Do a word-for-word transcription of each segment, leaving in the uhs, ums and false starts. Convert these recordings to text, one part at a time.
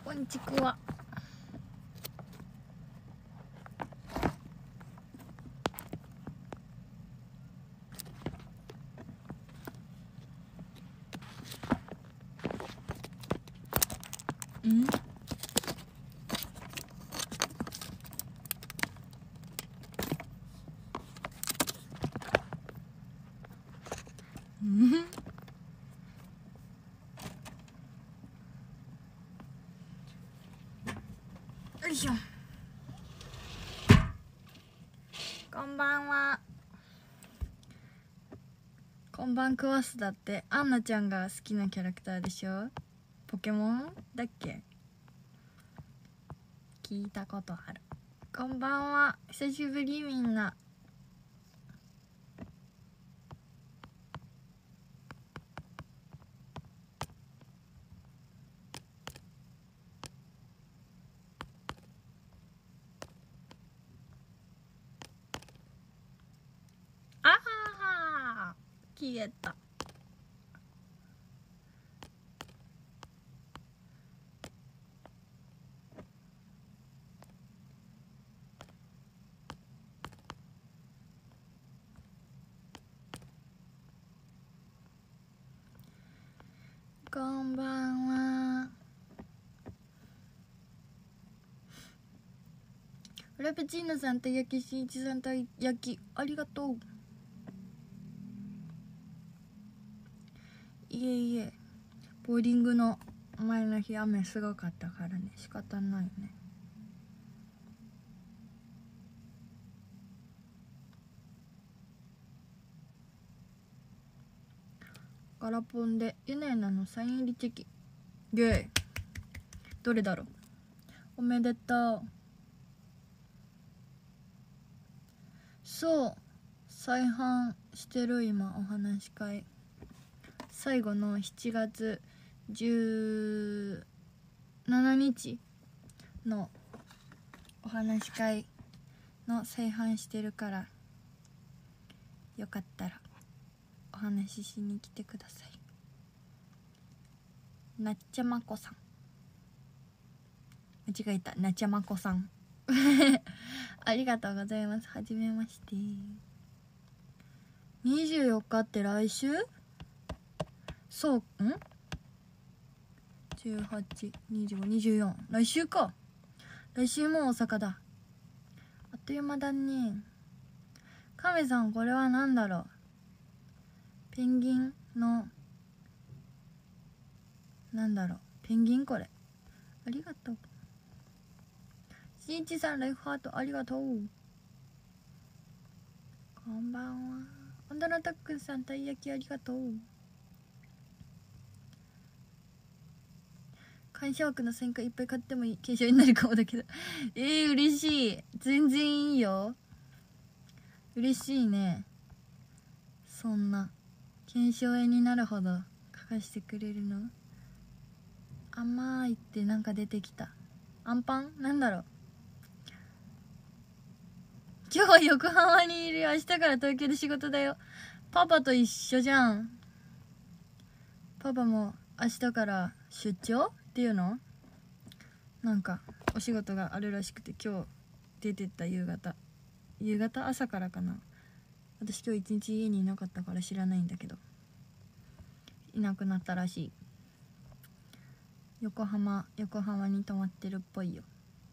こんちくわ。ん？ん？よいしょ。こんばんは。こんばんクワスだって。アンナちゃんが好きなキャラクターでしょ。ポケモンだっけ。聞いたことある。こんばんは、久しぶり。みんなあはー消えた。こんばんは。フラペチーノさんと焼きしんいちさんと焼きありがとう。いえいえ、ボーリングの前の日雨すごかったからね、仕方ないね。ガラポンでユネナのサイン入りチェキ。ゲーどれだろう。おめでとう。そう、再販してる今。お話し会最後のしちがつじゅうしちにちのお話し会の再販してるから、よかったらお話ししに来てください。なっちゃまこさん、間違えた、なっちゃまこさんありがとうございます。はじめまして。にじゅうよっかって来週？そうん？じゅうはち、にじゅうご、にじゅうよん、来週か。来週も大阪だ。あっという間だね。カメさん、これは何だろう。ペンギンのなんだろう、ペンギンこれ。ありがとう。しんいちさん、ライフハートありがとう。こんばんは。オンダナタックンさん、たい焼きありがとう。鑑賞枠の線香いっぱい買ってもいい、継承になるかもだけどえー、嬉しい。全然いいよ。嬉しいね。そんな検証絵になるほど書かしてくれるの。甘いってなんか出てきた。アンパンなんだろう。今日は横浜にいるよ。明日から東京で仕事だよ。パパと一緒じゃん。パパも明日から出張っていうの？なんかお仕事があるらしくて、今日出てった夕方夕方朝からかな。私今日一日家にいなかったから知らないんだけど、いなくなったらしい。横浜横浜に泊まってるっぽいよ。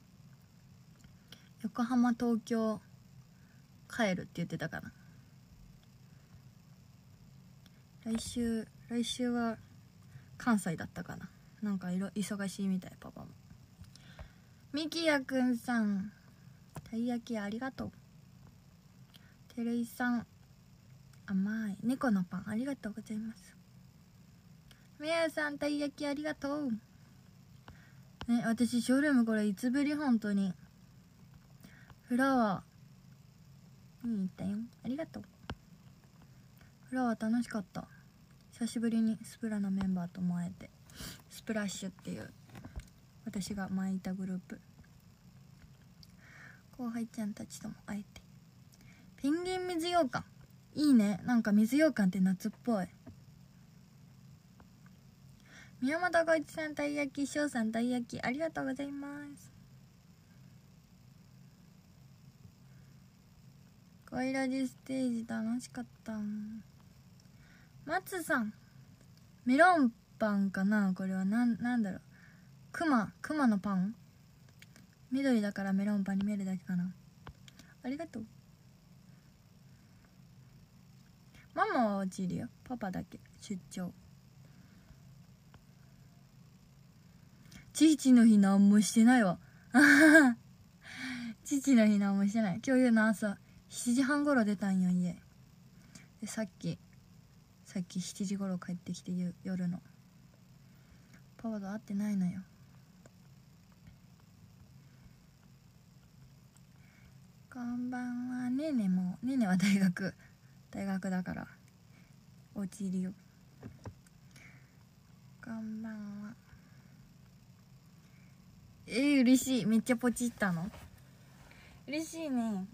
横浜東京帰るって言ってたかな。来週来週は関西だったかな。なんかいろ忙しいみたい。パパも。みきやくんさん、たい焼きありがとう。てるいさん、甘い猫のパンありがとうございます。みやさん、たい焼きありがとうね。私ショールームこれいつぶり。本当にフラワー見に行ったよ。ありがとう。フラワー楽しかった。久しぶりにスプラのメンバーとも会えて、スプラッシュっていう私が前いたグループ後輩ちゃんたちとも会えて。ペンギン水羊羹いいね。なんか水羊羹って夏っぽい。 宮本浩一さんたい焼き、翔さんたい焼き、ありがとうございます。恋ラジステージ楽しかった。松さん、メロンパンかな、これは。なん、なんだろう、クマ、クマのパン、緑だからメロンパンに見えるだけかな。ありがとう。ママは落ちるよ、パパだけ出張。父の日なんもしてないわ父の日なんもしてない。今日の朝しちじはん頃出たんよ、家で。さっきさっきしちじ頃帰ってきて、夜の。パパと会ってないのよ。こんばんは。ねえねえもねえねえは大学大学だから落ちるよ。こんばんは。えー、嬉しい。めっちゃポチったの。嬉しいね。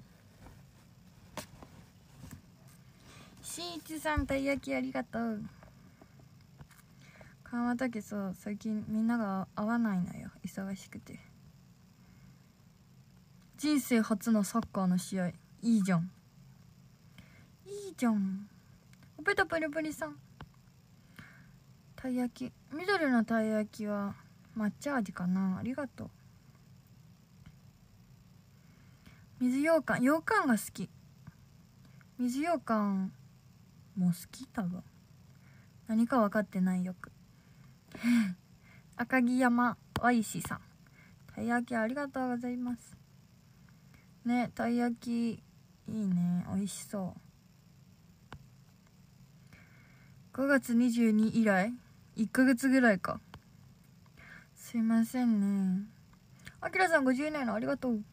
しんいちさんたい焼きありがとう。川竹そう最近みんなが会わないのよ、忙しくて。人生初のサッカーの試合、いいじゃんいいじゃん。おぺたぷりぷりさん、たい焼き、緑のたい焼きは抹茶味かな、ありがとう。水羊羹、羊羹が好き。水羊羹も好き、多分。何か分かってない、よく赤城山わいしさん、たい焼きありがとうございますね。たい焼きいいね、美味しそう。ごがつにじゅうに以来いっかげつぐらいか。すいませんね。あきらさんごじゅうねんのありがとう。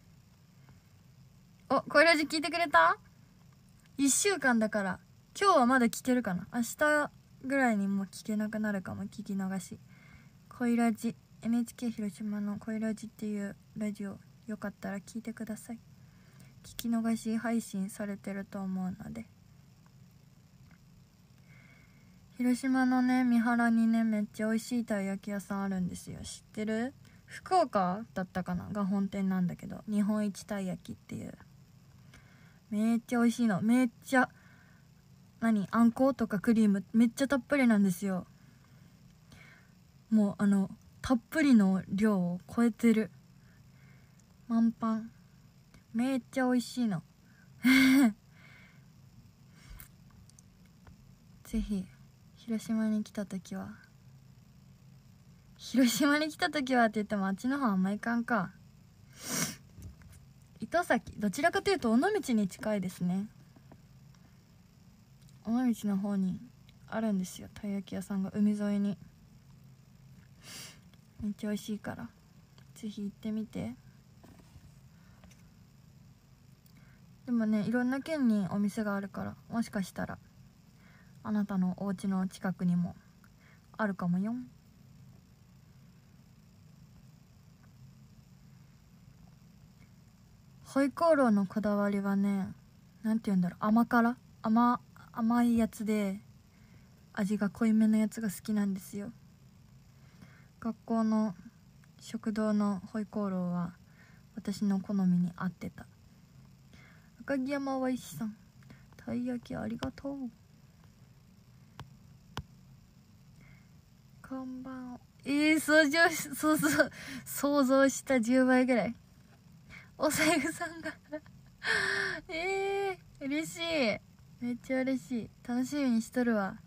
お、これラジ聞いてくれた？いっしゅうかんだから。今日はまだ聞けるかな。明日ぐらいにもう聞けなくなるかも、聞き逃し。恋ラジ エヌエイチケー 広島の恋ラジっていうラジオ、よかったら聞いてください。聞き逃し配信されてると思うので。広島のね、三原にね、めっちゃ美味しいたい焼き屋さんあるんですよ。知ってる？福岡だったかなが本店なんだけど、日本一たい焼きっていう、めっちゃ美味しいの。めっちゃ何、あんことかクリームめっちゃたっぷりなんですよ。もうあのたっぷりの量を超えてる。満パン、めっちゃ美味しいのぜひ広島に来た時は、広島に来た時はって言ってもあっちの方あんまいかんか。糸崎、どちらかというと尾道に近いですね。尾道の方にあるんですよ、たい焼き屋さんが。海沿いに。めっちゃ美味しいからぜひ行ってみて。でもね、いろんな県にお店があるから、もしかしたらあなたのお家の近くにもあるかもよ。ホイコーローのこだわりはね、なんて言うんだろう、甘辛、甘甘いやつで味が濃いめのやつが好きなんですよ。学校の食堂のホイコーローは私の好みに合ってた。赤城山わいしさん、たい焼きありがとう。こんばんは。えー、想像し、想像、想像したじゅうばいぐらい。お財布さんがえー、嬉しい。めっちゃ嬉しい。楽しみにしとるわ。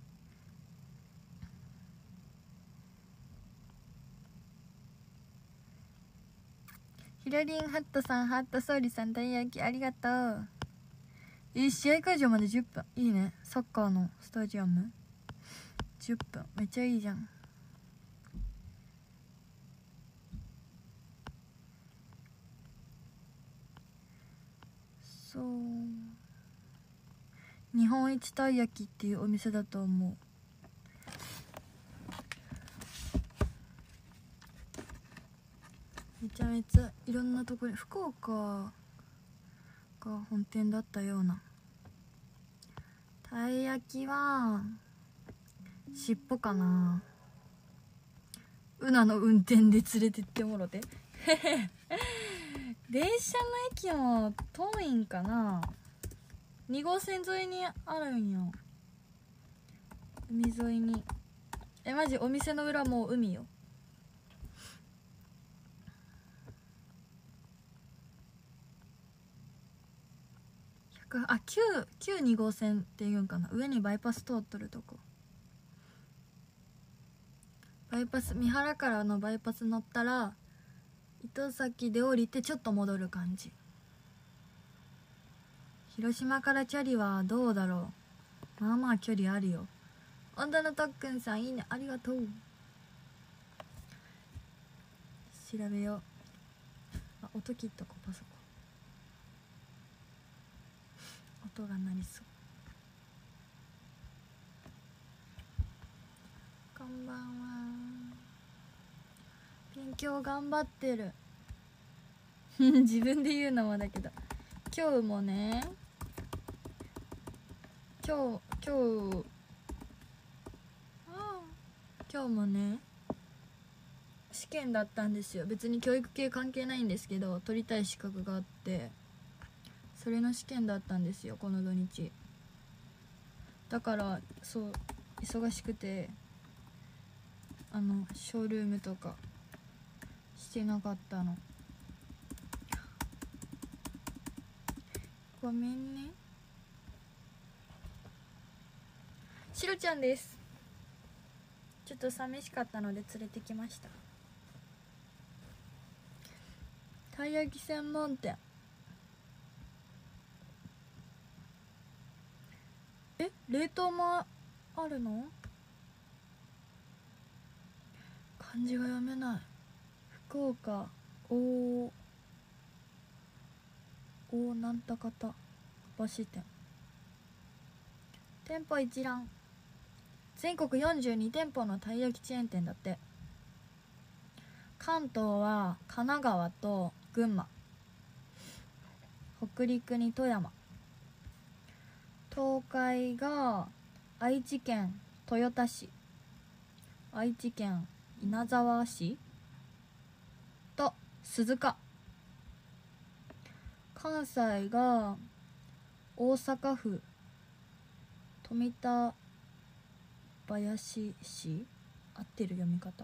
ひろりんハットさん、ハットソーリさん、たい焼きありがとう。えー、試合会場までじゅっぷん。いいね。サッカーのスタジアムじゅっぷん、めっちゃいいじゃん。そう、日本一たい焼きっていうお店だと思う。めちゃめちゃいろんなところに、福岡が本店だったような。たい焼きは尻尾かな。 うなの運転で連れてってもろて電車の駅も遠いんかな。に号線沿いにあるんよ、海沿いに。えマジお店の裏もう海よ。あ、旧に号線っていうんかな。上にバイパス通っとるとこ。バイパス、三原からのバイパス乗ったら糸崎で降りてちょっと戻る感じ。広島からチャリはどうだろう。まあまあ距離あるよ。女のとっくんさんいいねありがとう。調べよう。あ、音切っとこパソコン、音が鳴りそう。こんばんは。勉強頑張ってる自分で言うのもだけど、今日もね、今日今日あ今日もね試験だったんですよ。別に教育系関係ないんですけど、取りたい資格があって、それの試験だったんですよ、この土日。だからそう忙しくて、あのショールームとかしてなかったの。ごめんね。しろちゃんです。ちょっと寂しかったので連れてきました。たい焼き専門店。え、冷凍もあるの？漢字が読めない。福岡大大なんたかた橋店。店舗一覧。全国よんじゅうに店舗のたい焼きチェーン店だって。関東は神奈川と群馬、北陸に富山、東海が愛知県豊田市、愛知県稲沢市と鈴鹿、関西が大阪府富田林市、合ってる読み方、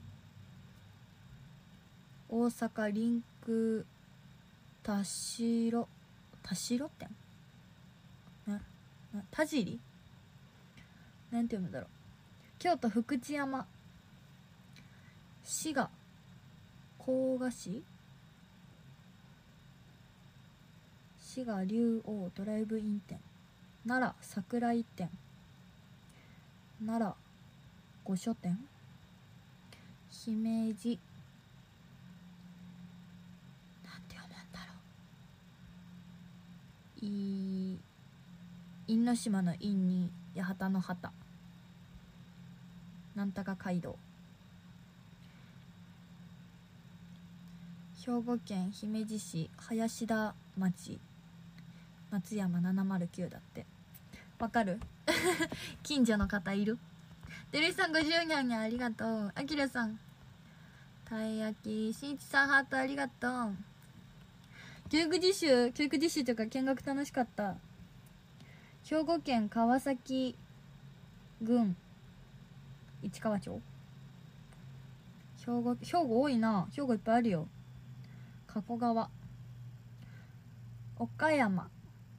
大阪リンク田代田代店なな田尻なんて読むんだろう。京都福知山、滋賀甲賀市、滋賀竜王ドライブイン店、奈良桜井店、奈良御所店、姫路なんて読むんだろう、い因島の因に八幡の旗、なんたか街道、兵庫県姫路市林田町松山ななまるきゅうだって。わかる近所の方いる？てるいさんごじゅうにゃんにゃんありがとう。あきらさんたい焼き、しんいちさんハートありがとう。教育実習教育実習とか見学楽しかった。兵庫県川崎郡市川町、兵庫兵庫多いな。兵庫いっぱいあるよ。加古川、岡山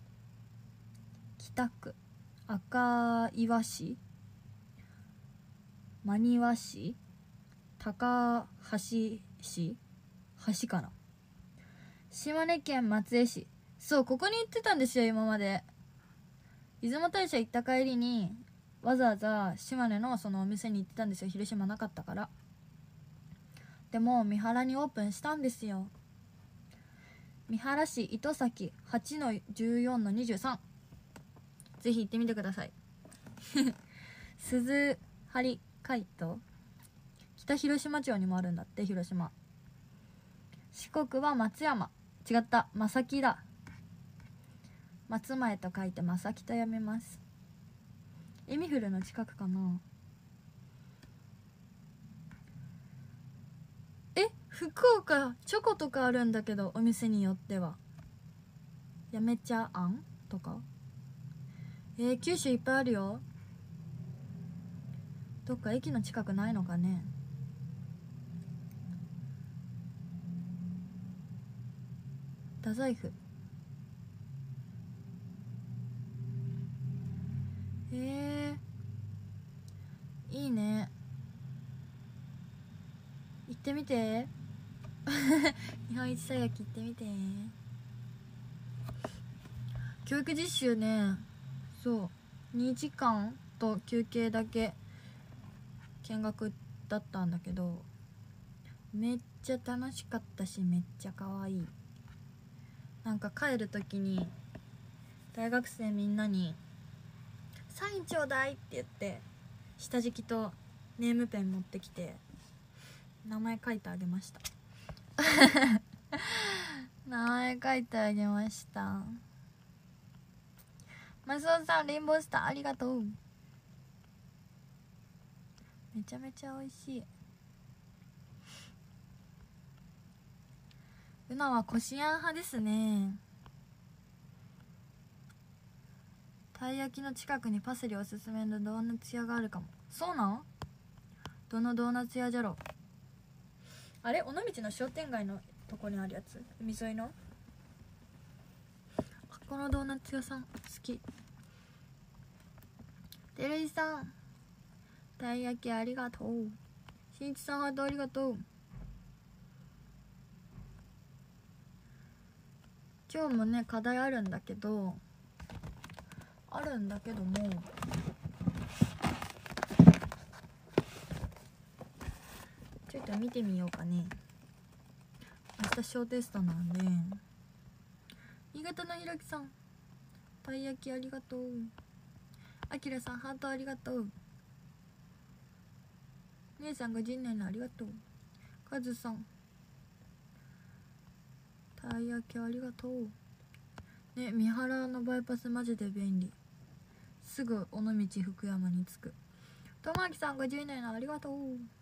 北区赤岩市、真庭市、高橋市、橋かな、島根県松江市。そう、ここに行ってたんですよ今まで。出雲大社行った帰りにわざわざ島根のそのお店に行ってたんですよ、広島なかったから。でも三原にオープンしたんですよ。三原市糸崎 はちのじゅうよんのにじゅうさん、 ぜひ行ってみてください鈴張海斗、北広島町にもあるんだって。広島、四国は松山、違った正木だ。松前と書いて正木と読みます。エミフルの近くかな。 福岡チョコとかあるんだけど、お店によってはやめちゃあんとか。えー、九州いっぱいあるよ。どっか駅の近くないのかね。太宰府。えー、いいね。行ってみて日本一さやき行ってみて。教育実習ね、そうにじかんと休憩だけ見学だったんだけど、めっちゃ楽しかったし、めっちゃ可愛い。なんか帰る時に大学生みんなにサインちょうだいって言って下敷きとネームペン持ってきて名前書いてあげました名前書いてあげました。マスオさんレインボースターありがとう。めちゃめちゃ美味しい。うなはこしあん派ですね。たい焼きの近くにパセリおすすめのドーナツ屋があるかも。そうなん？どのドーナツ屋じゃろ。あれ、尾道の商店街のとこにあるやつ、海沿いの。このドーナツ屋さん好き。てるいさんたい焼きありがとう。しんいちさんハートありがとう。今日もね課題あるんだけどあるんだけどもちょっと見てみようかね。明日小テストなんで。新潟のひろきさんたい焼きありがとう。あきらさんハートありがとう。姉さんがじゅうねんのありがとう。カズさんたい焼きありがとうね。三原のバイパスマジで便利。すぐ尾道福山に着く。ともあきさんがじゅうねんのありがとう。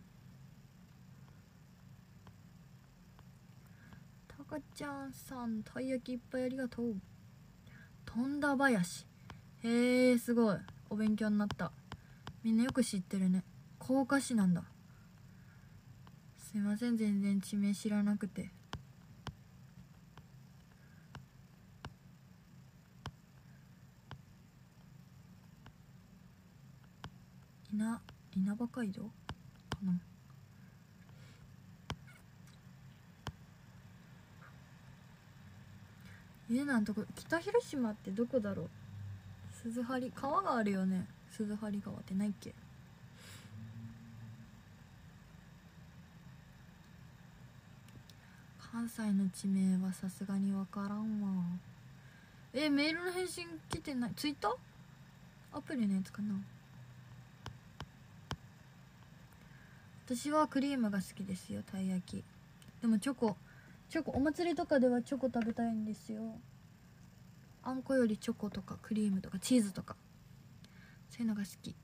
たかちゃんさんたい焼きいっぱいありがとう。富田林、へえすごいお勉強になった。みんなよく知ってるね。甲賀市なんだ。すいません全然地名知らなくて。稲稲葉街道かな。えなんとこ北広島ってどこだろう。鈴張川があるよね。鈴張川ってないっけ。関西の地名はさすがに分からんわ。えメールの返信来てない。ツイッターアプリのやつかな。私はクリームが好きですよたい焼き。でもチョコチョコお祭りとかではチョコ食べたいんですよ。あんこよりチョコとかクリームとかチーズとかそういうのが好き。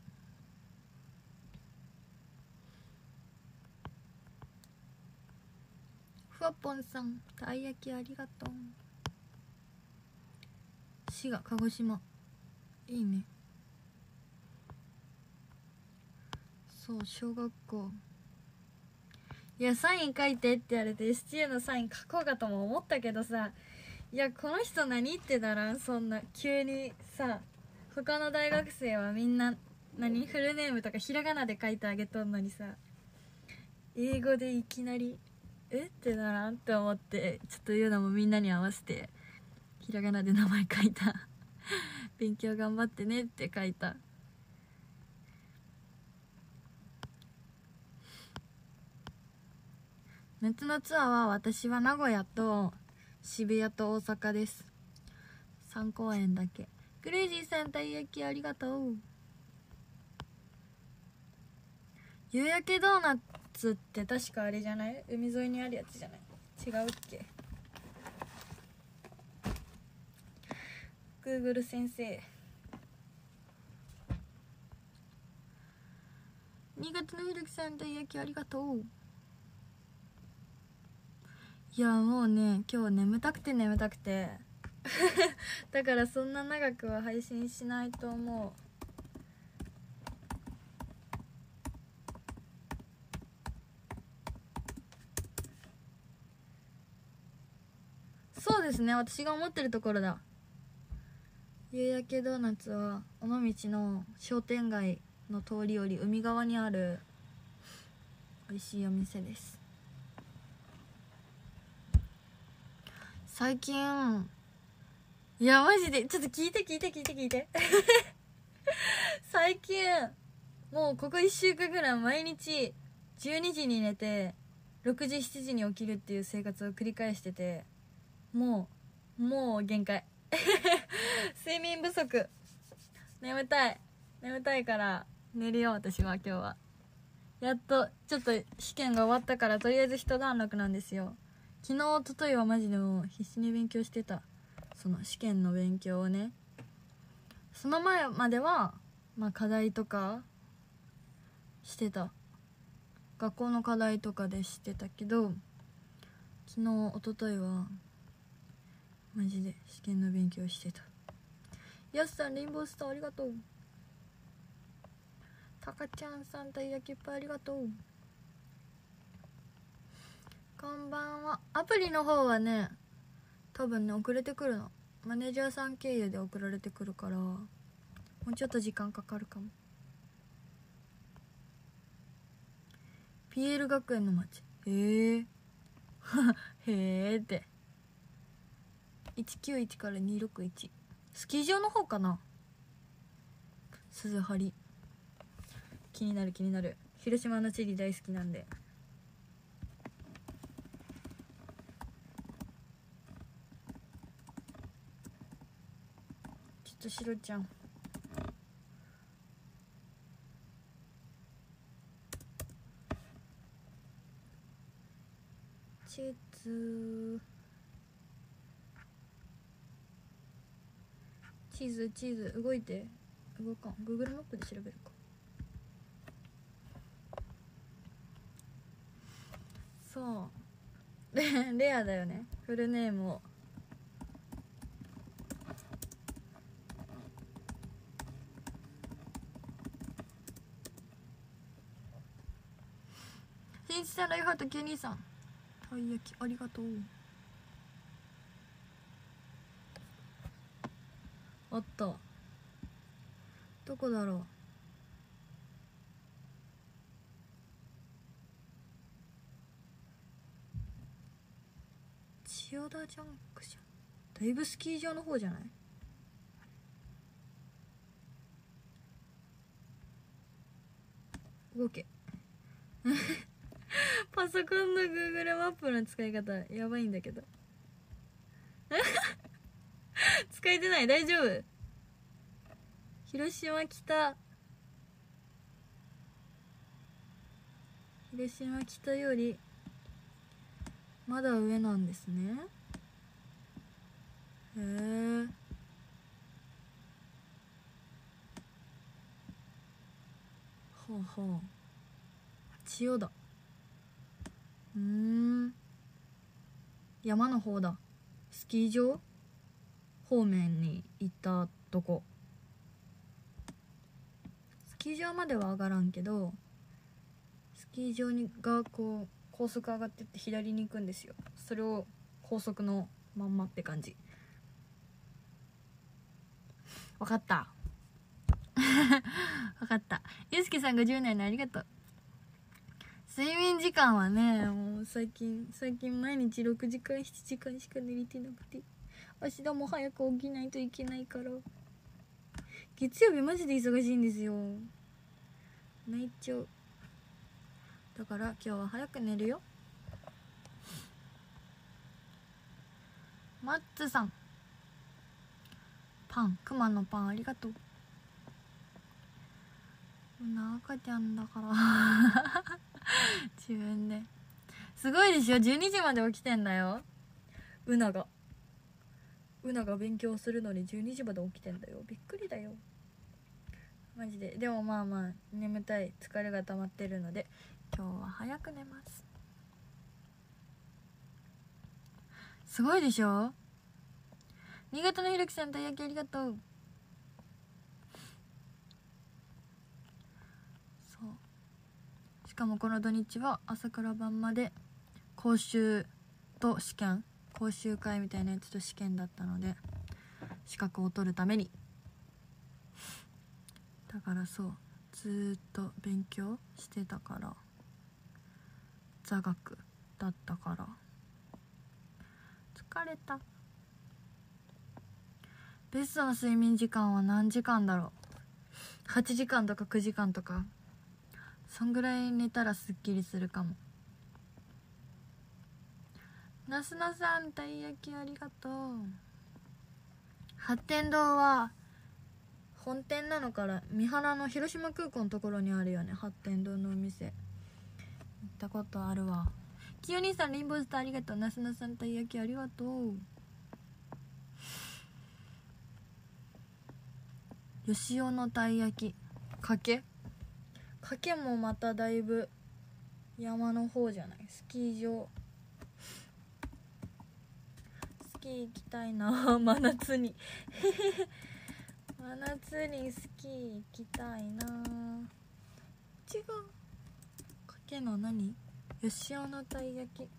ふわぽんさんたい焼きありがとう。滋賀鹿児島いいね。そう小学校いやサイン書いてって言われて エスティーエー のサイン書こうかとも思ったけどさ、いやこの人何言ってたらそんな急にさ、他の大学生はみんな何フルネームとかひらがなで書いてあげとんのにさ、英語でいきなりえってならんって思って、ちょっと言うのもみんなに合わせてひらがなで名前書いた勉強頑張ってねって書いた。夏のツアーは私は名古屋と渋谷と大阪です。さん公演だけ。クレイジーさんたい焼きありがとう。夕焼けドーナツって確かあれじゃない？海沿いにあるやつじゃない？違うっけ？ Google 先生。新潟のひろきさんたい焼きありがとう。 いやもうね今日眠たくて眠たくてだからそんな長くは配信しないと思う。そうですね、私が思ってるところだ。夕焼けドーナツは尾道の商店街の通りより海側にある美味しいお店です。最近いやマジでちょっと聞いて聞いて聞いて聞いて最近もうここいっしゅうかんぐらい毎日じゅうにじに寝てろくじしちじに起きるっていう生活を繰り返してて、もうもう限界睡眠不足、眠たい眠たいから寝るよ私は。今日はやっとちょっと試験が終わったからとりあえず一段落なんですよ。昨日おとといはマジでもう必死に勉強してた、その試験の勉強をね。その前まではまあ課題とかしてた、学校の課題とかでしてたけど、昨日おとといはマジで試験の勉強してた。やすさんレインボースターありがとう。たかちゃんさんたい焼きいっぱいありがとう。こんばんは。アプリの方はね多分ね遅れてくるの、マネージャーさん経由で送られてくるからもうちょっと時間かかるかも。 ピーエル 学園の街、へえへえっていちきゅういちからにろくいち、スキー場の方かな。鈴張気になる気になる。広島のチリ大好きなんで。ちょっとシロちゃんチーズチーズチーズ動いて、動かん。 Google マップで調べるか。そうレレアだよねフルネームを。しんいちさん、ライフハートきゅうにさん、たい焼きありがとう。あった、どこだろう。千代田ジャンクション、だいぶスキー場の方じゃない？動けパソコンの Google マップの使い方やばいんだけど使えてない？大丈夫？広島北、広島北よりまだ上なんですね。へえ。ほうほう、千代田、うーん、山の方だ。スキー場方面に行ったとこ。スキー場までは上がらんけど、スキー場にがこう高速上がってって左に行くんですよ。それを高速のまんまって感じ。わかったわかった。ゆうすけさんがじゅうねんのありがとう。睡眠時間はねもう最近最近毎日ろくじかんしちじかんしか寝れてなくて、明日も早く起きないといけないから。月曜日マジで忙しいんですよ、泣いちゃう。だから今日は早く寝るよ。マッツさん、パン、クマのパンありがとう。な赤ちゃんだから自分ですごいでしょ、じゅうにじまで起きてんだよ。うながうなが勉強するのにじゅうにじまで起きてんだよ。びっくりだよマジで。でもまあまあ眠たい、疲れが溜まってるので今日は早く寝ます。 すごいでしょ。新潟のひろきさん、たい焼きありがとう。そうしかもこの土日は朝から晩まで講習と試験、講習会みたいなやつと試験だったので、資格を取るために、だからそうずーっと勉強してたから、座学だったから疲れた。ベストの睡眠時間は何時間だろう。はちじかんとかくじかんとか、そんぐらい寝たらすっきりするかも。なすなさん、たい焼きありがとう。八天堂は本店なのから三原の広島空港のところにあるよね、八天堂のお店。行ったことあるわ。きよ兄さん、レインボースターありがとう。なすなさん、たい焼きありがとう。よしおのたい焼きかけかけもまただいぶ山の方じゃない。スキー場、スキー行きたいな真夏に真夏にスキー行きたいな。違う、かけの何、よしおのたい焼き、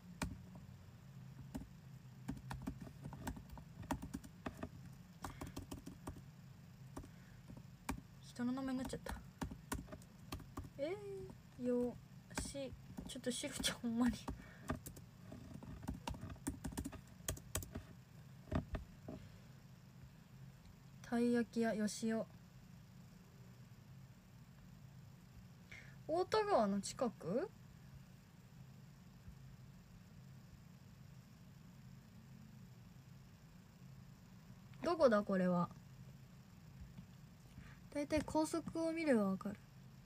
人の名前になっちゃった。えー、よし、ちょっとしふちゃんほんまにたい焼き屋よしお、太田川の近く。どこだこれは。だいたい高速を見ればわかる。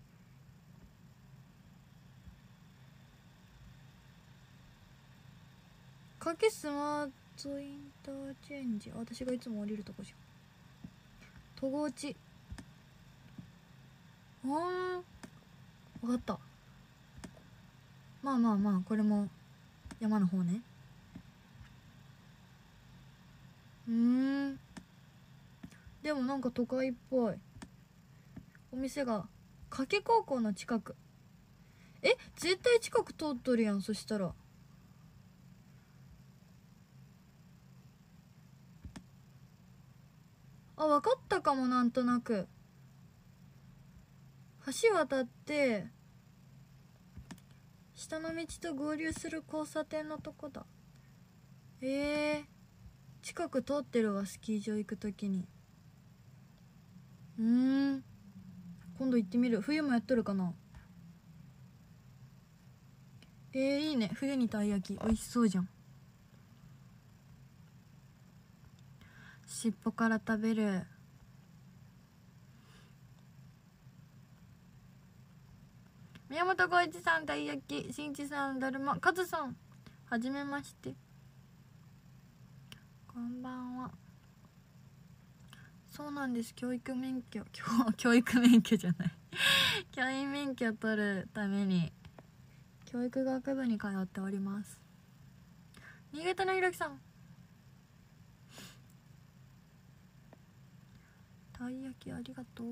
かけスマートインターチェンジ、私がいつも降りるとこじゃん。戸郷地、あー分かった。まあまあまあ、これも山の方ね。うーん、でもなんか都会っぽいお店が。加計高校の近く。え、絶対近く通っとるやん。そしたらあ、分かったかも。なんとなく橋渡って下の道と合流する交差点のとこだ。えー、近く通ってるわ、スキー場行くときに。うーん、今度行ってみる。冬もやっとるかな。えー、いいね。冬にたい焼き美味しそうじゃん。尻尾から食べる。宮本浩一さん、たい焼き。しんいちさん、だるま。カズさん、はじめまして、こんばんは。そうなんです。教育免許教教育免許じゃない教員免許を取るために教育学部に通っております。新潟のひろきさん、たい焼きありがとう。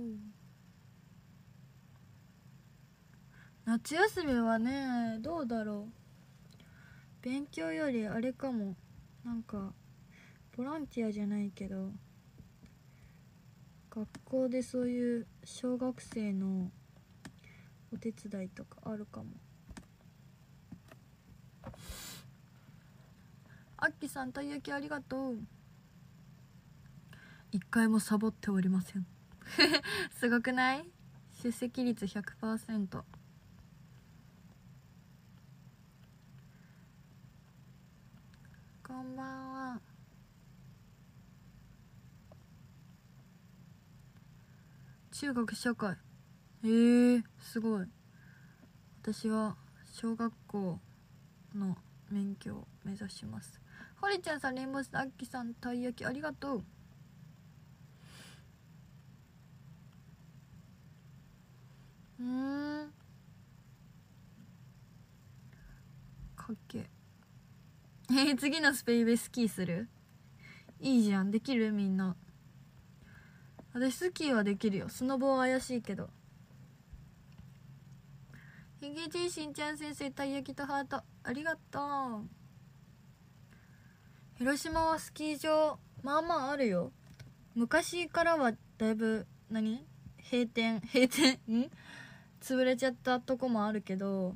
夏休みはね、どうだろう。勉強よりあれかも。なんかボランティアじゃないけど、学校でそういう小学生のお手伝いとかあるかも。あっきさん、たい焼きありがとう。一回もサボっておりませんすごくない？出席率 ひゃくパーセント。 こんばんは。中学社会、えー、すごい。私は小学校の免許を目指します。ホリちゃんさん、レインボースアッキさん、たい焼きありがとう。うーん、かけえー、次のスペイベスキーする？いいじゃん、できる？みんな。私スキーはできるよ。スノボは怪しいけど。ヒゲじいしんちゃん先生、たい焼きとハートありがとう。広島はスキー場まあまああるよ。昔からはだいぶ何閉店閉店ん潰れちゃったとこもあるけど、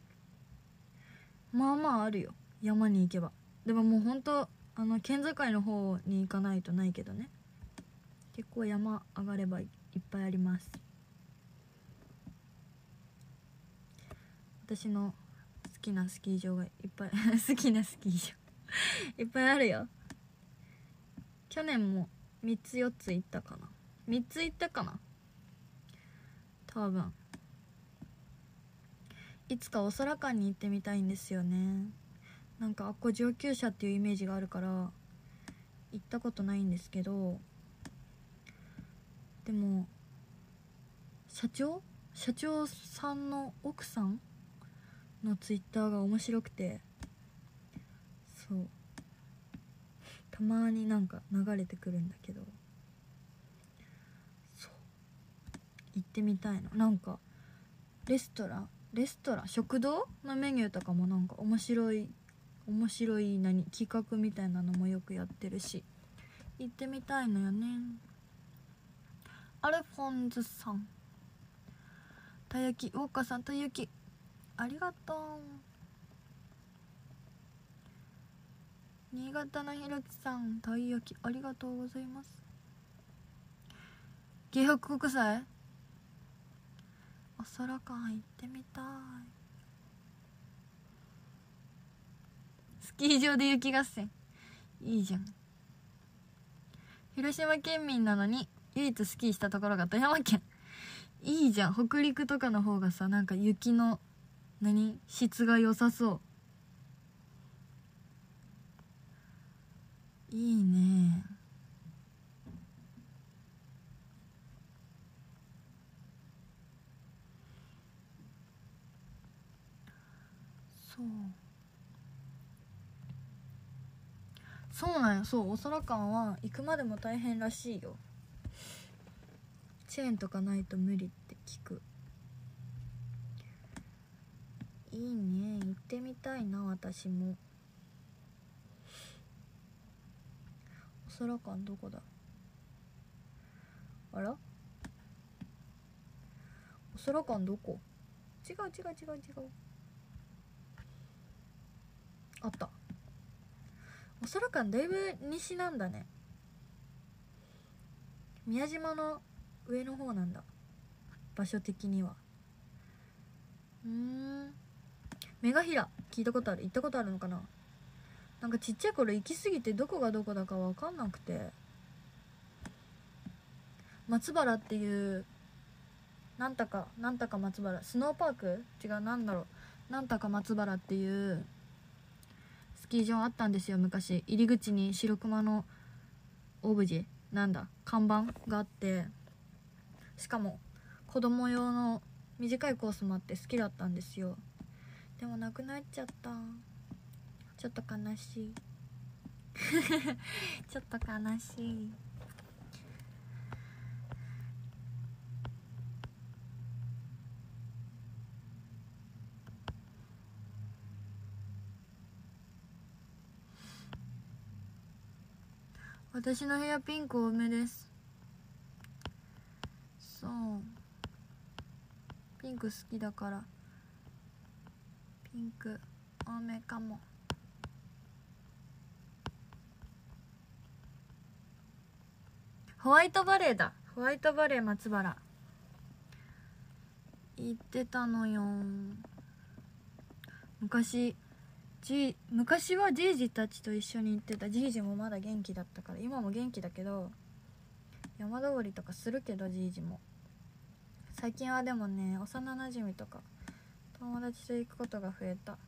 まあまああるよ、山に行けば。でももうほんとあの県境の方に行かないとないけどね。結構山上がればいっぱいあります。私の好きなスキー場がいっぱい好きなスキー場いっぱいあるよ。去年もみっつよっつ行ったかな。みっつ行ったかな多分。いつかお空館に行ってみたいんですよね。なんかあっこ上級者っていうイメージがあるから行ったことないんですけど、でも社長社長さんの奥さんのツイッターが面白くて、そうたまになんか流れてくるんだけど、そう行ってみたいの。なんかレストランレストラン食堂のメニューとかもなんか面白い面白い何企画みたいなのもよくやってるし、行ってみたいのよね。アルフォンズさん、たい焼き、ウォッカさん、たい焼きありがとう。新潟のひろきさん、たい焼きありがとうございます。京北国際お空館行ってみたい。スキー場で雪合戦いいじゃん。広島県民なのに唯一スキーしたところが富山県。いいじゃん。北陸とかの方がさ、なんか雪の何質が良さそう。いいね。そうそうなんよ。そう、お空館は行くまでも大変らしいよ。チェーンとかないと無理って聞く。いいね、行ってみたいな。私も。お空館どこだ。あら、お空館どこ。違う違う違う違う。あった。お空館だいぶ西なんだね。宮島の上の方なんだ、場所的には。うーん、メガヒラ聞いたことある。行ったことあるのかな。なんかちっちゃい頃行き過ぎてどこがどこだか分かんなくて、松原っていうなんたかなんたか松原スノーパーク違う、なんだろう、なんたか松原っていうスキー場あったんですよ昔。入り口に白熊のオブジェなんだ看板があって、しかも子供用の短いコースもあって好きだったんですよ。でもなくなっちゃった。ちょっと悲しいちょっと悲しい。私の部屋ピンク多めです。そう、ピンク好きだからピンク多めかも。ホワイトバレーだ。ホワイトバレー松原行ってたのよ昔。じ昔はじいじたちと一緒に行ってた。じいじもまだ元気だったから。今も元気だけど山登りとかするけど、じいじも最近はでもね、幼なじみとか友達と行くことが増えた。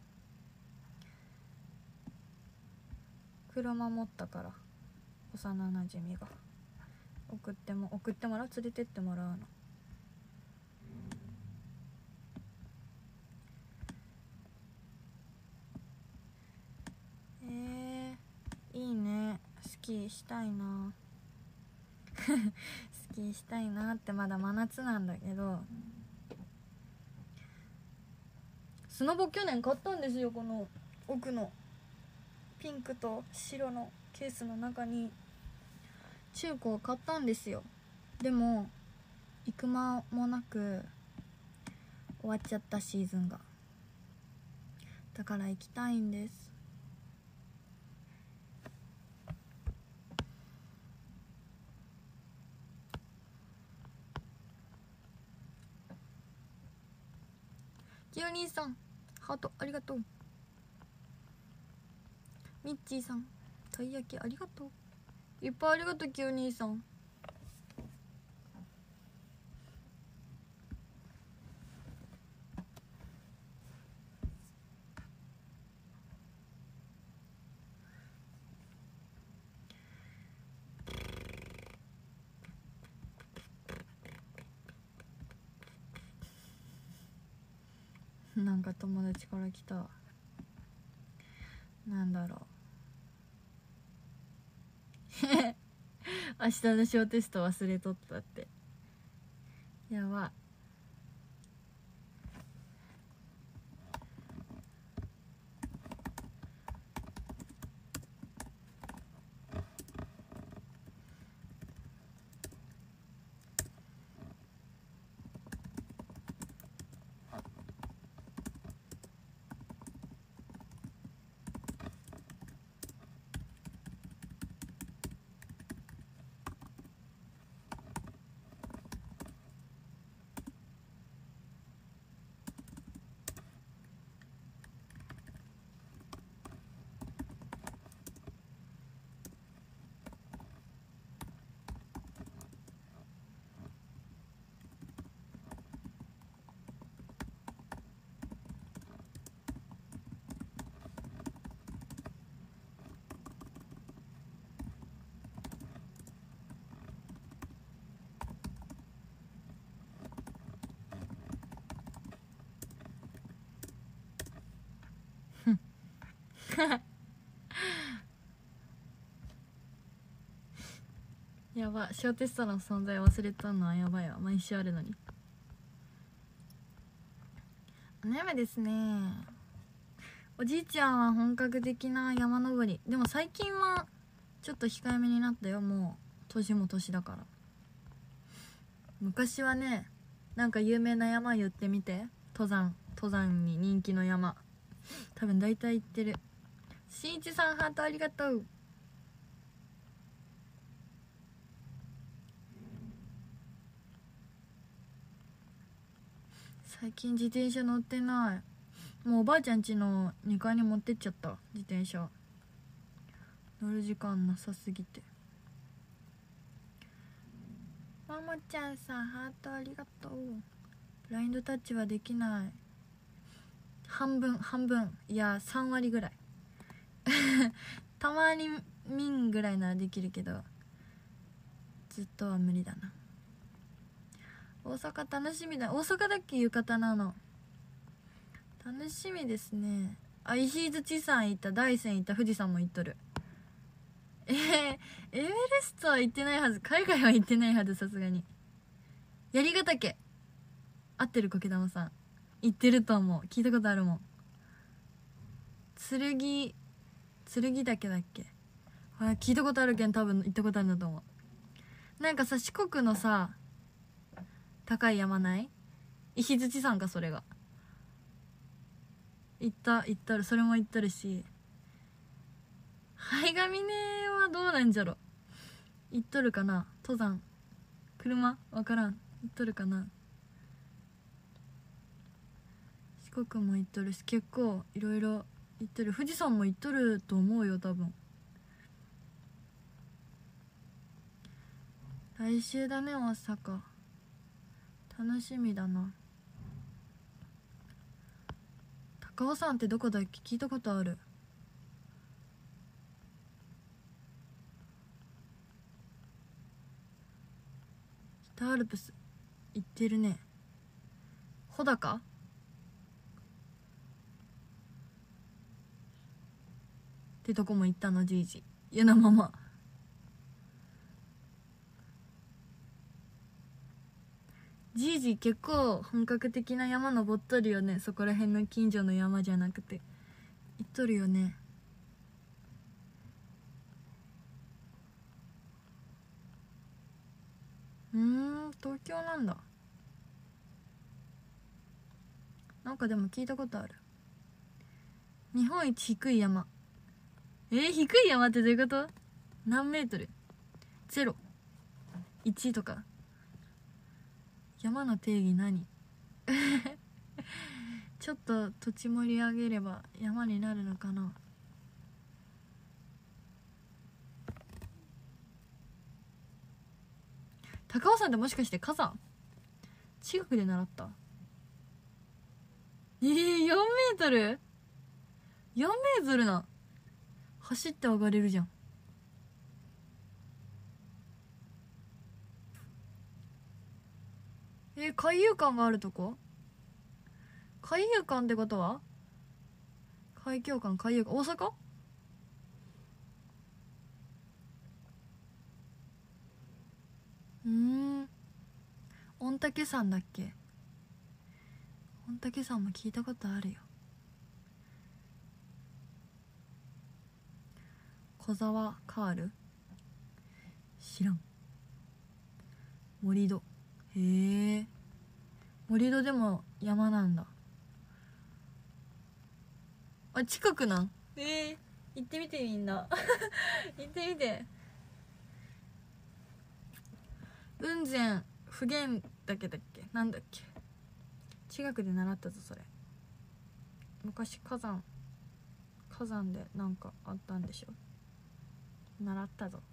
車持ったから幼なじみが送っても送ってもらう、連れてってもらうの。 キーしたいなスキーしたいなって。まだ真夏なんだけど、スノボ去年買ったんですよ。この奥のピンクと白のケースの中に中古を買ったんですよ。でも行く間もなく終わっちゃった、シーズンが。だから行きたいんです。キヨ兄さんハートありがとう。ミッチーさんたい焼きありがとう。いっぱいありがとうキヨ兄さん。なんか友達から来た。なんだろう明日の小テスト忘れとったって。やば。やば、小テストの存在忘れたのはやばいわ。毎週あるのに。眠いですね。おじいちゃんは本格的な山登り。でも最近はちょっと控えめになったよ。もう年も年だから。昔はね、なんか有名な山言ってみて。登山登山に人気の山、多分大体行ってる。しんいちさんハートありがとう。最近自転車乗ってない。もうおばあちゃん家のにかいに持ってっちゃった。自転車乗る時間なさすぎて。マモちゃんさんハートありがとう。ブラインドタッチはできない。半分半分、いやさんわりぐらいたまに見んぐらいならできるけど、ずっとは無理だな。大阪楽しみだ。大阪だっけ浴衣なの。楽しみですね。あ、石井土さん行った、大山行った、富士山も行っとる。えー、エベレストは行ってないはず。海外は行ってないはず、さすがに。槍ヶ岳合ってる、コケ玉さん行ってると思う。聞いたことあるもん。剣剣岳だっけ。あ、聞いたことあるけん多分行ったことあるんだと思う。なんかさ、四国のさ高い山ない？石鎚山か、それが。行った行ったる。それも行ったるし、灰ヶ峰はどうなんじゃろ。行っとるかな。登山車わからん。行っとるかな。四国も行っとるし、結構いろいろ行っとる。富士山も行っとると思うよ多分。来週だね、大阪。楽しみだな。高尾山ってどこだっけ、聞いたことある。北アルプス行ってるね。穂高ってとこも行ったの、じいじ。ゆなママ時結構本格的な山登っとるよね。そこら辺の近所の山じゃなくて行っとるよね。うーん、東京なんだ。なんかでも聞いたことある。日本一低い山。えー、低い山ってどういうこと？何メートル？ゼロ、いちとか。山の定義何？ちょっと土地盛り上げれば山になるのかな。高尾山ってもしかして火山？中学で習った。えー、よんメートル ?よん メートルな。走って上がれるじゃん。えー、海遊館があるとこ？海遊館ってことは海峡館、海遊館、大阪？うーん、御嶽山だっけ？御嶽山も聞いたことあるよ。小沢カール？知らん。盛り土。へえ、盛り土でも山なんだ。あ、近くなん？えー、行ってみて。みんな行ってみて。雲仙普賢岳だっけ、なんだっけ、中学で習ったぞそれ。昔火山火山でなんかあったんでしょ。習ったぞ。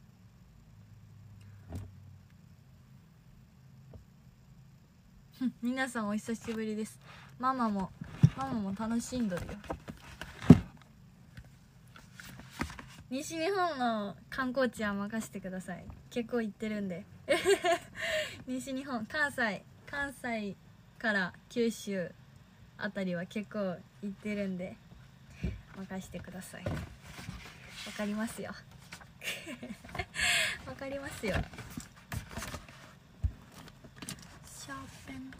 皆さんお久しぶりです。ママもママも楽しんどるよ。西日本の観光地は任せてください。結構行ってるんで西日本、関西関西から九州あたりは結構行ってるんで任せてください。わかりますよわかりますよ。シャーペン。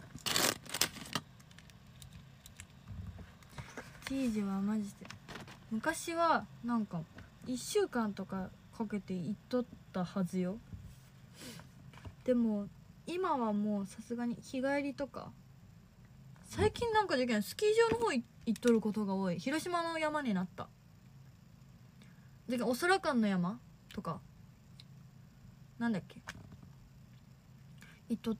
じいじはマジで昔はなんかいっしゅうかんとかかけて行っとったはずよ。でも今はもうさすがに日帰りとか、最近なんかじゃけんスキー場の方行っとることが多い。広島の山になった。じゃけんお空間の山とかなんだっけ行っとった。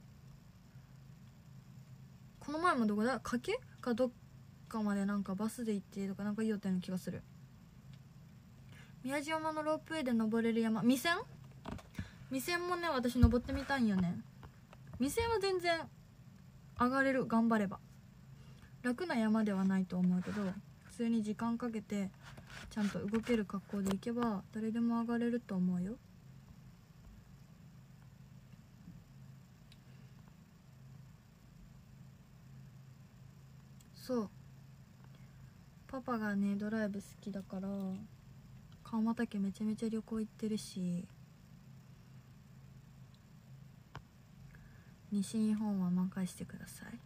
この前もどこだ、かけかどっかまでなんかバスで行ってとかなんか言いよったような気がする。宮地山のロープウェイで登れる山、未線未線もね、私登ってみたいんよね。未線は全然上がれる、頑張れば。楽な山ではないと思うけど、普通に時間かけてちゃんと動ける格好で行けば誰でも上がれると思うよ。そう、パパがねドライブ好きだから川俣家めちゃめちゃ旅行行ってるし、西日本は任してください。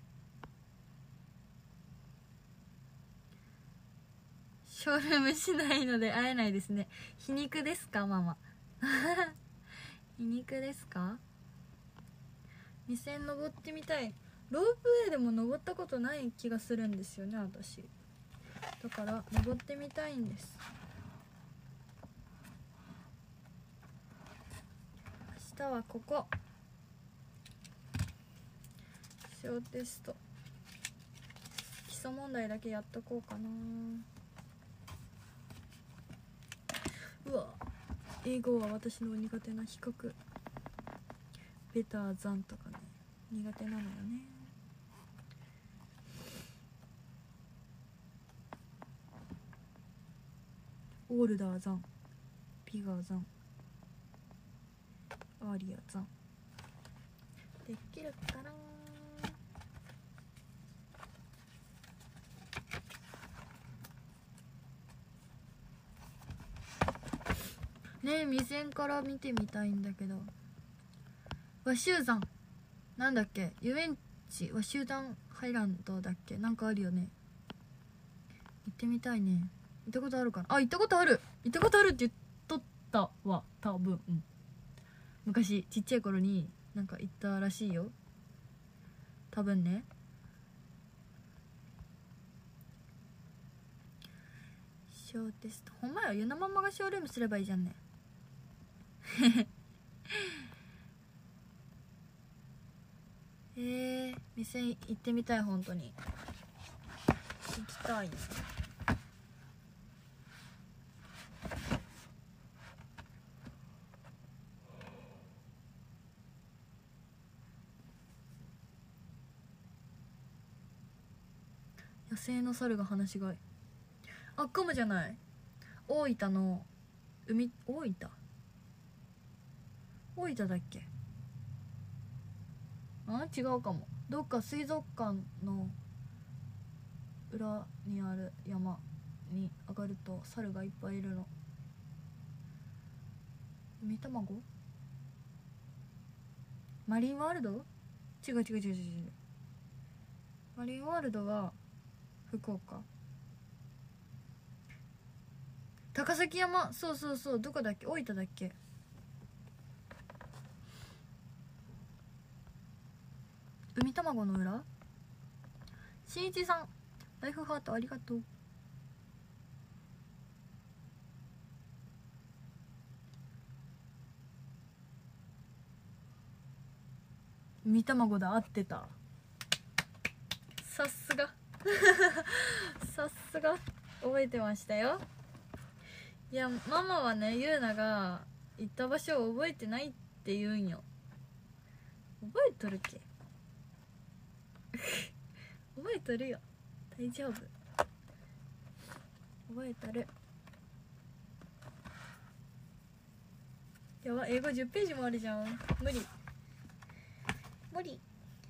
ショールームしないので会えないですね。皮肉ですかママ皮肉ですか。にせん登ってみたい。ロープウェイでも登ったことない気がするんですよね私。だから登ってみたいんです。明日はここ小テスト、基礎問題だけやっとこうかな。うわ、英語は私の苦手な比較、ベターザンとかね苦手なのよね。オールダーザン、ビガーザン、アーリアザンできるかな。ねえ、未線から見てみたいんだけど。和州山なんだっけ、遊園地は集団ハイランドだっけ、なんかあるよね。行ってみたいね。行ったことあるかなあ、行ったことある行ったことあるって言っとったわ多分、うん、昔ちっちゃい頃になんか行ったらしいよ多分ね。ショーテストほんまや、ゆなママがショールームすればいいじゃんね。えー、店行ってみたい。本当に行きたいね。野生の猿が放し飼い、あっかもじゃない。大分の海、大分大分だっけ、あ違うかも。どっか水族館の裏にある山に上がると猿がいっぱいいるの。海卵マリンワールド、違う違う違う違う違う、マリンワールドは福岡。高崎山、そうそうそう、どこだっけ、大分だっけ。海卵の裏。しんいちさんライフハートありがとう。海卵だ、合ってた。さすがさすが覚えてましたよ。いやママはね、ゆうなが行った場所を覚えてないって言うんよ。覚えとるけ覚えとるよ、大丈夫、覚えとる。やば、英語じゅっページもあるじゃん、無理無理。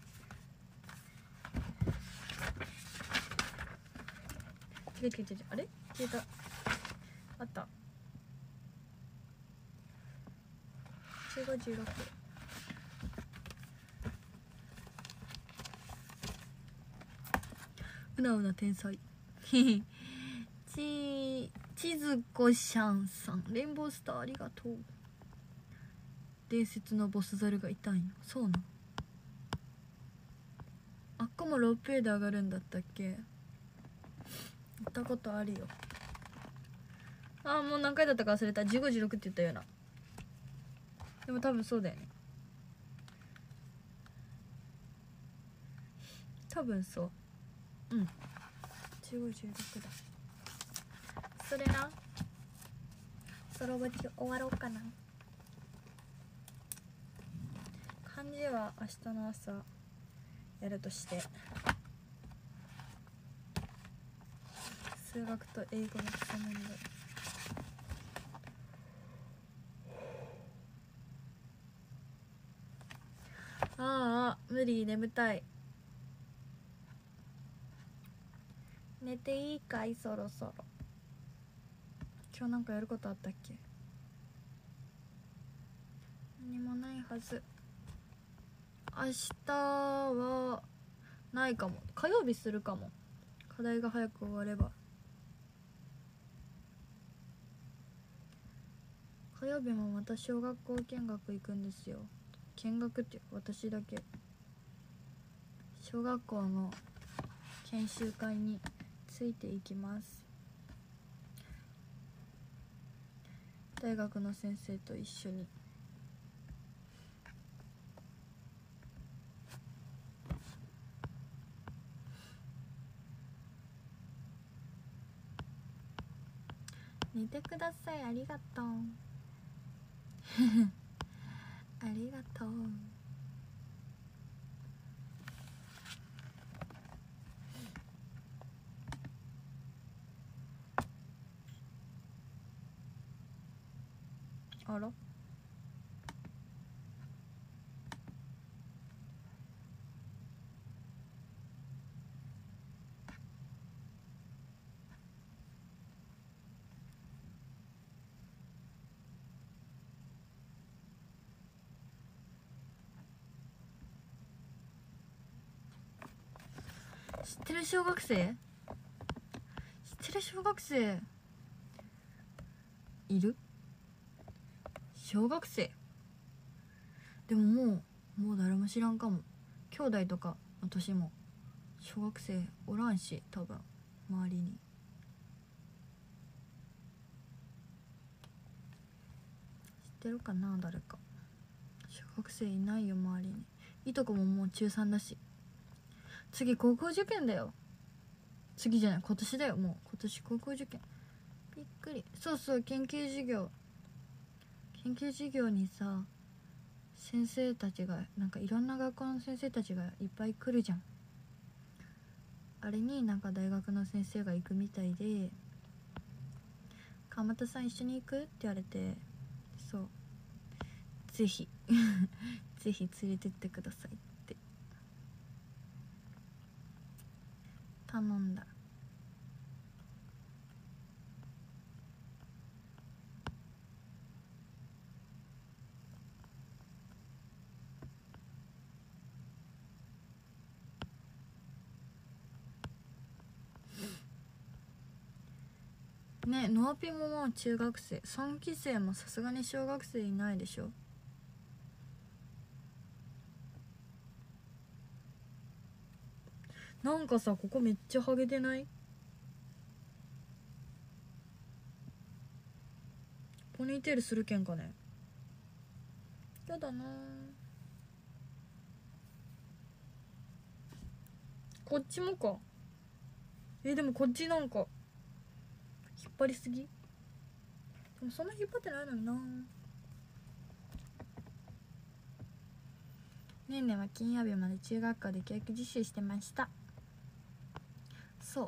違う違う違う、あれ消えた、あった。じゅうご、じゅうろく、うなうな天才ちちずこしゃんさんレインボースターありがとう。伝説のボスザルがいたんよ。そうなの、あっこもロープウェイで上がるんだったっけ。行ったことあるよ。あーもう何回だったか忘れた。じゅうご、じゅうろくって言ったような。でも多分そうだよね、多分そう、うん、じゅうご、じゅうろくだ。それな、ソロボチ終わろうかな。漢字は明日の朝やるとして、数学と英語の基礎問題。ああ無理、眠たい。寝ていいかい、そろそろ。今日なんかやることあったっけ。何もないはず。明日はないかも。火曜日するかも、課題が早く終われば。火曜日もまた小学校見学行くんですよ。見学っていうか私だけ小学校の研修会についていきます。大学の先生と一緒に。寝てください、ありがとうありがとう。あらってる小学生、知ってる小学生いる？小学生でももうもう誰も知らんかも。兄弟とかの年も小学生おらんし、多分周りに。知ってるかな誰か。小学生いないよ周りに。いとこももう中さんだし、次高校受験だよ。次じゃない、今年だよ。もう今年高校受験。びっくり。そうそう、研究授業研究授業にさ、先生たちがなんかいろんな学校の先生たちがいっぱい来るじゃん。あれになんか大学の先生が行くみたいで、川又さん一緒に行くって言われて、そうぜひぜひ連れてってくださいって頼んだ。ね、ノアピももう中学生、さんき生もさすがに小学生いないでしょ。なんかさ、ここめっちゃハゲてない？ポニーテールするけんかね。やだな。こっちもか。えでもこっちなんか引っ張りすぎ。でもそんな引っ張ってないのにな。ねえねえは金曜日まで中学校で教育実習してました。そう、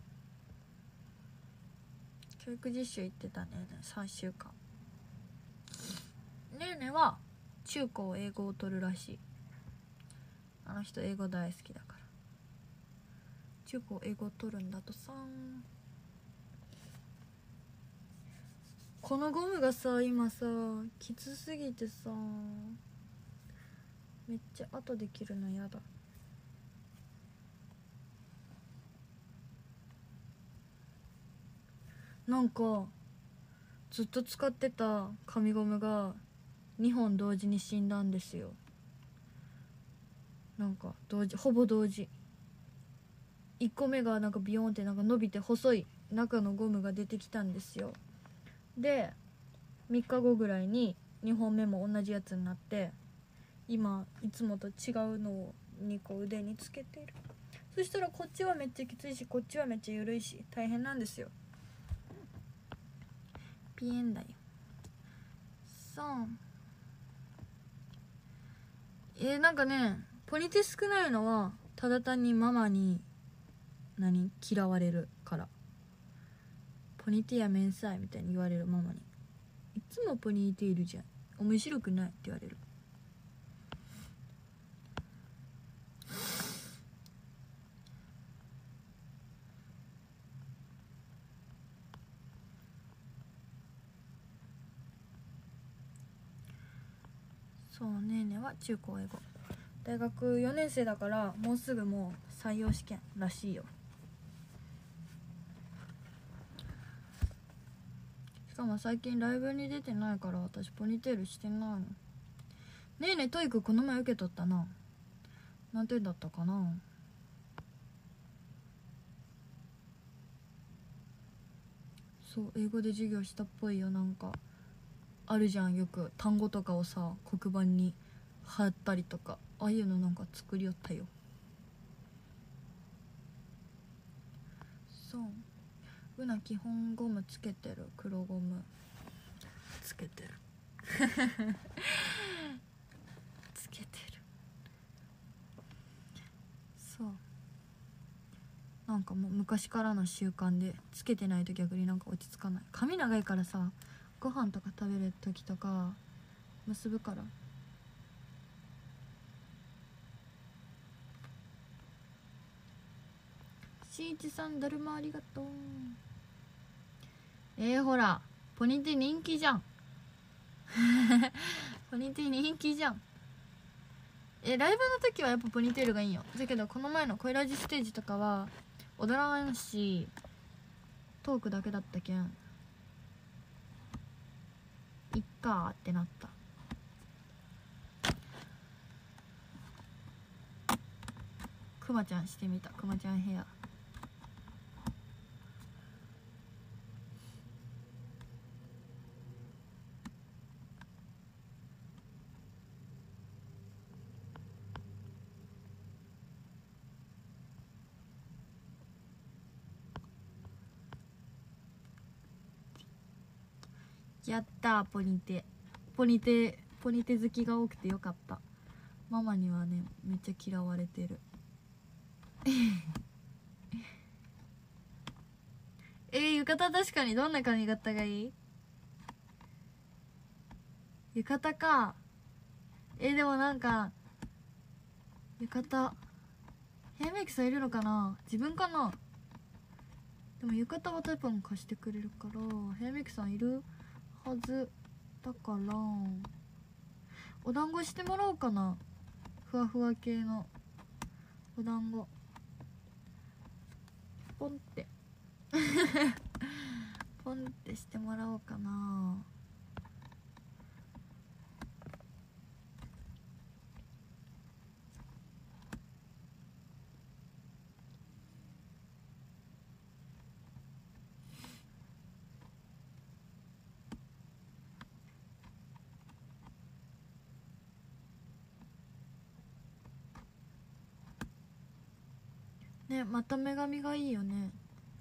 教育実習行ってたね。さんしゅうかん。ねえねえは中高英語を取るらしい。あの人英語大好きだから中高英語を取るんだとさ。このゴムがさ今さきつすぎてさ、めっちゃ後で切るのやだ。なんかずっと使ってた紙ゴムがにほん同時に死んだんですよ。なんか同時、ほぼ同時。いっこめがなんかビヨーンってなんか伸びて細い中のゴムが出てきたんですよ。でみっかごぐらいににほんめも同じやつになって、今いつもと違うのをにこ腕につけてる。そしたらこっちはめっちゃきついし、こっちはめっちゃ緩いし大変なんですよ。ピエンだよ。そうえー、なんかねポニテ少ないのはただ単にママに何嫌われるから。ポニテやめんさいみたいに言われる。ママにいつもポニーテールじゃん、面白くないって言われる。そうねえねえは中高英語大学よねん生だからもうすぐもう採用試験らしいよ。しかも最近ライブに出てないから私ポニーテールしてないの。ねえねえトイックこの前受け取ったな。何点だったかな。そう英語で授業したっぽいよ。なんかあるじゃんよく単語とかをさ黒板に貼ったりとか、ああいうのなんか作りよったよ。そううな基本ゴムつけてる。黒ゴムつけてるつけてる。そうなんかもう昔からの習慣でつけてないと逆になんか落ち着かない。髪長いからさご飯とか食べる時とか結ぶから。しんいちさんだるまありがとう。えー、ほらポニテ人気じゃんポニテ人気じゃん。 えライブの時はやっぱポニーテールがいいんよ。だけどこの前の恋ラジステージとかは踊らんしトークだけだったけんいっかーってなった。くまちゃんしてみた。くまちゃんヘアやったー。ポニテポニテポニテ好きが多くてよかった。ママにはねめっちゃ嫌われてるえー、浴衣確かにどんな髪型がいい？浴衣か。えー、でもなんか浴衣ヘアメイクさんいるのかな。自分かな。でも浴衣はタイプも貸してくれるからヘアメイクさんいるはずだからお団子してもらおうかな。ふわふわ系のお団子ポンってポンってしてもらおうかな。ね、また目髪がいいよね。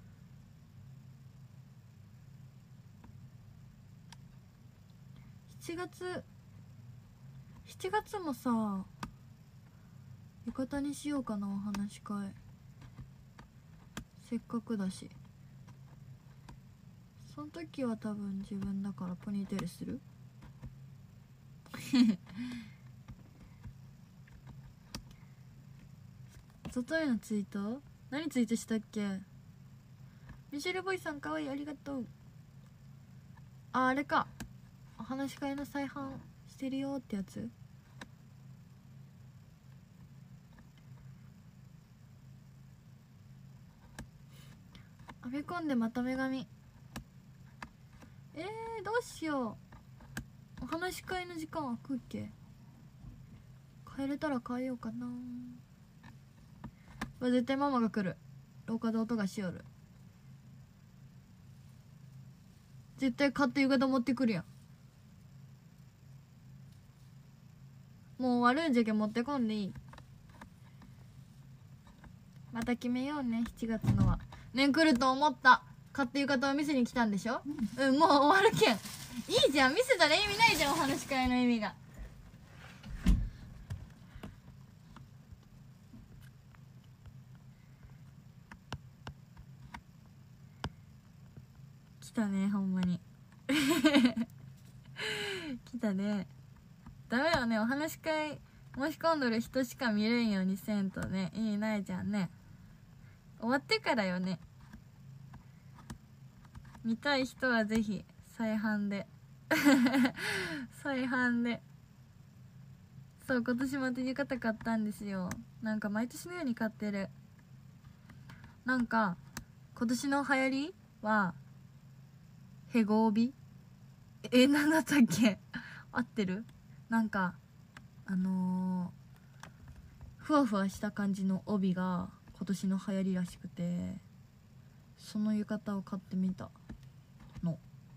しちがつしちがつもさ浴衣にしようかな。お話し会せっかくだし。その時は多分自分だからポニーテールする外へのツイート何ツイートしたっけ。ミシェルボイさんかわいいありがとう。ああれかお話し会の再販してるよってやつ。編み込んでまた目髪えー、どうしよう。お話し会の時間空くっけ。帰れたら帰ようかな。絶対ママが来る。廊下で音がしよる。絶対買って浴衣持ってくるやん。もう終わるんじゃけ持ってこんでいい。また決めようね。しちがつのはねん来ると思った。買って浴衣を見せに来たんでしょ。うん、もう終わるけんいいじゃん。見せたら意味ないじゃん。お話し会の意味が。来たねほんまに来たね。ダメよね。お話し会申し込んどる人しか見れんようにせんとね意味ないじゃんね。終わってからよね。見たい人はぜひ再販で再販で。そう今年また浴衣買ったんですよ。なんか毎年のように買ってる。なんか今年の流行りはヘゴ帯えなんだったっけ合ってる。なんかあのー、ふわふわした感じの帯が今年の流行りらしくてその浴衣を買ってみたの。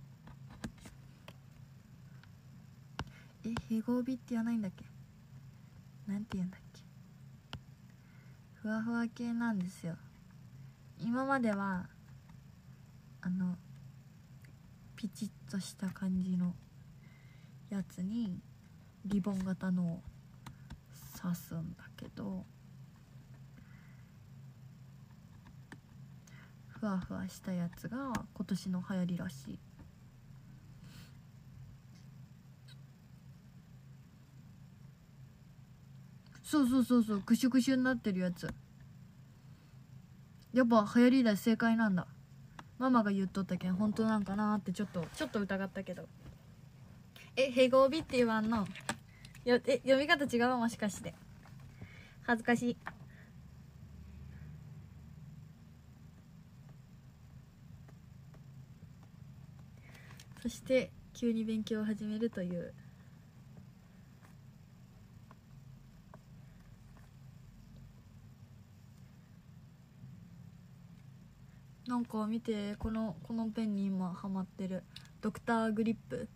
えヘゴ帯って言わないんだっけ。なんて言うんだっけ。ふわふわ系なんですよ。今まではあのピチッとした感じのやつにリボン型のを刺すんだけどふわふわしたやつが今年の流行りらしい。そうそうそうそうクシュクシュになってるやつ。やっぱ流行りだし正解なんだ。ママが言っとったけん本当なんかなーってちょっとちょっと疑ったけど。えヘゴ帯って言わんのよ。え読み方違うもしかして。 恥ずかしい。そして急に勉強を始めるという。なんか見て、このこのペンに今ハマってるドクターグリップ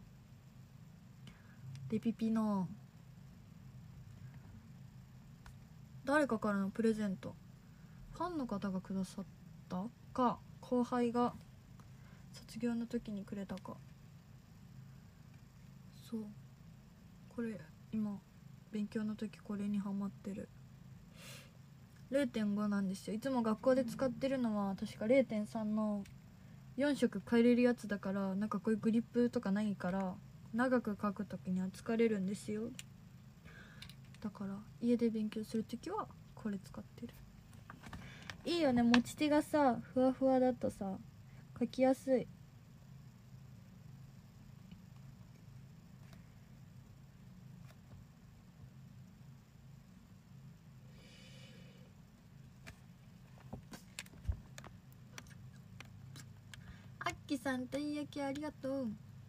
レピピの誰かからのプレゼント、ファンの方がくださったか後輩が卒業の時にくれたか。そう、これ今勉強の時これにハマってる。 れいてんご なんですよ。いつも学校で使ってるのは確か れいてんさん のよん色変えれるやつだから、なんかこういうグリップとかないから長く書く時には疲れるんですよ。だから家で勉強する時はこれ使ってる。いいよね、持ち手がさふわふわだとさ書きやすい。あっきさんたい焼きありがとう。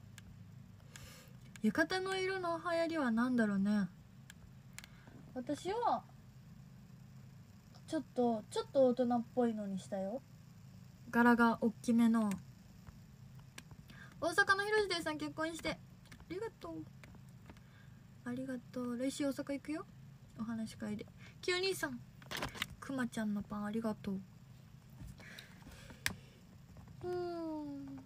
浴衣の色の流行りは何だろうね。私はちょっとちょっと大人っぽいのにしたよ。柄が大きめの。大阪の広瀬さん結婚してありがとう。ありがとう。来週大阪行くよ、お話し会で。きゅうにさんくまちゃんのパンありがとう。うーん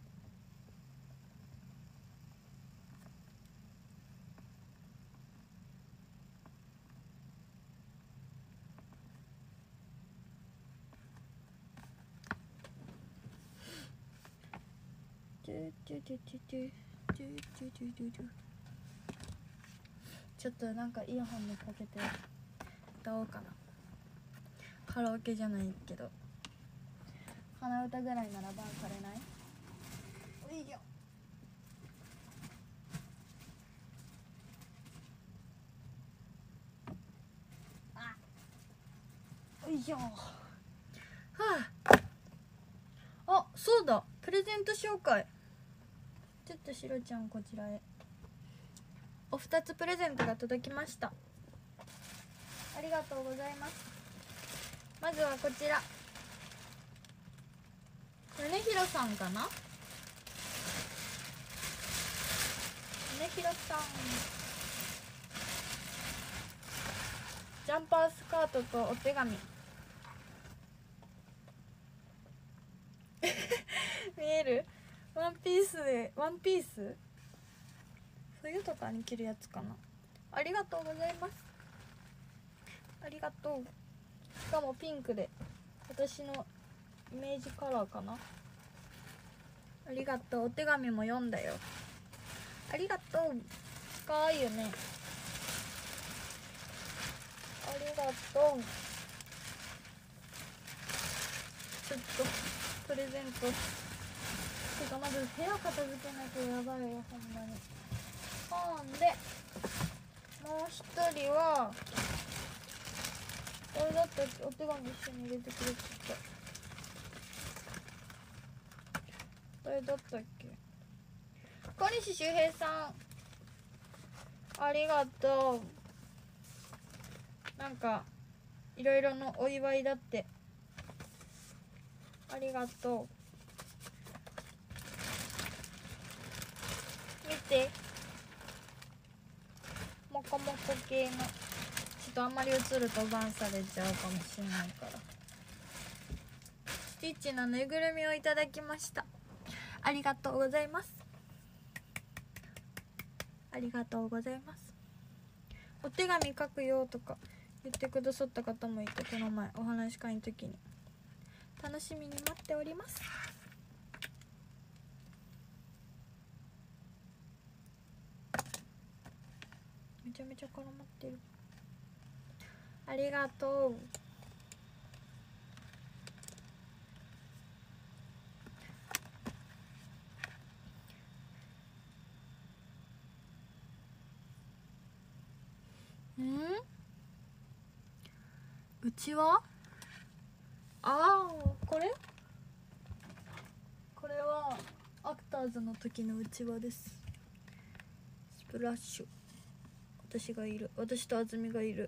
ちょっとなんかイヤホンにかけて歌おうかな。カラオケじゃないけど鼻歌ぐらいならバンされない？おいよ。あおいよ。はあ、あ、そうだ、プレゼント紹介。ちょっとしろちゃんこちらへ。お二つプレゼントが届きました。ありがとうございます。まずはこちら、米広さんかな。米広さん、ジャンパースカートとお手紙見える？ワンピースで、ワンピース冬とかに着るやつかな。ありがとうございます。ありがとう。しかもピンクで私のイメージカラーかな。ありがとう。お手紙も読んだよ。ありがとう。かわいいよね。ありがとう。ちょっとプレゼントてか、まず部屋片付けなきゃやばいよほんまに。ほんでもう一人は誰だったっけ。お手紙一緒に入れてくれてた。誰だったっけ。小西周平さん、ありがとう。なんかいろいろのお祝いだって。ありがとう。見て、モコモコ系の、ちょっとあんまり映るとバンされちゃうかもしれないから。スティッチのぬいぐるみをいただきました。ありがとうございます。ありがとうございます。お手紙書くよとか言ってくださった方もいて、この前お話し会の時に。楽しみに待っております。めちゃめちゃ絡まってる。ありがとう。んちわ、ああこれこれはアクターズの時のうちわです。スプラッシュ、私がいる、私と安住がいる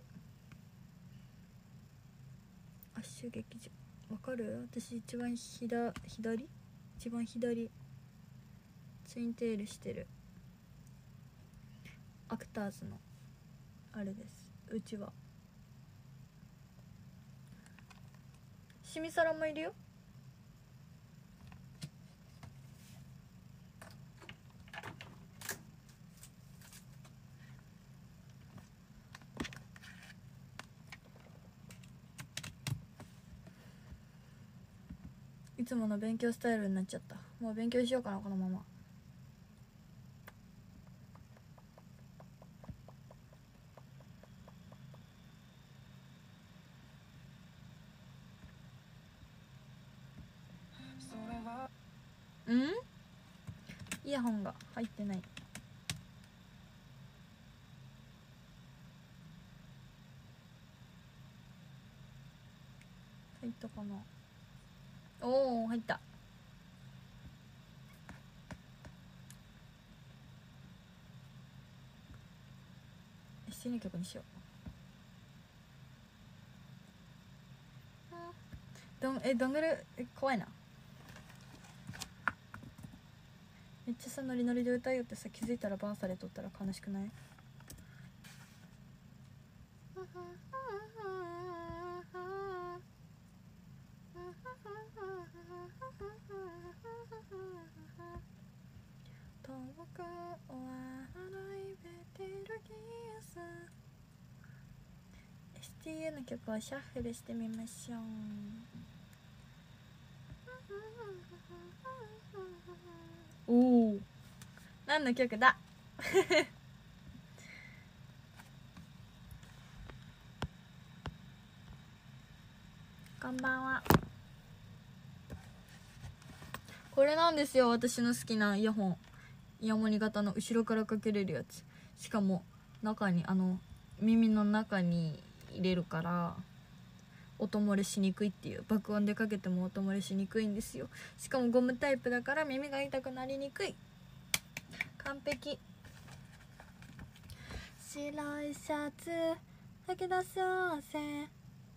アッシュ劇場、わかる？私一番ひだ左一番左ツインテールしてるアクターズのあれです。うちわ。しみさらもいるよ。いつもの勉強スタイルになっちゃった。もう勉強しようかなこのまま。うん？イヤホンが入ってない。入ったかな。おお入った。シーエヌ曲にしよう。どんえどんぐらいえ怖いな。めっちゃさノリノリで歌いよってさ、気づいたらバンされとったら悲しくない？遠くは歩いてる気がする。 エスティーユー の曲をシャッフルしてみましょう。おお何の曲だ？こんばんは。これなんですよ、私の好きなイヤホン。イヤモニ型の後ろからかけれるやつ。しかも中にあの耳の中に入れるから音漏れしにくいっていう。爆音でかけても音漏れしにくいんですよ。しかもゴムタイプだから耳が痛くなりにくい。完璧。白いシャツ吐き出そうぜ。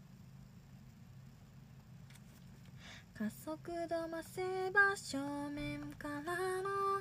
加速度増せば正面からの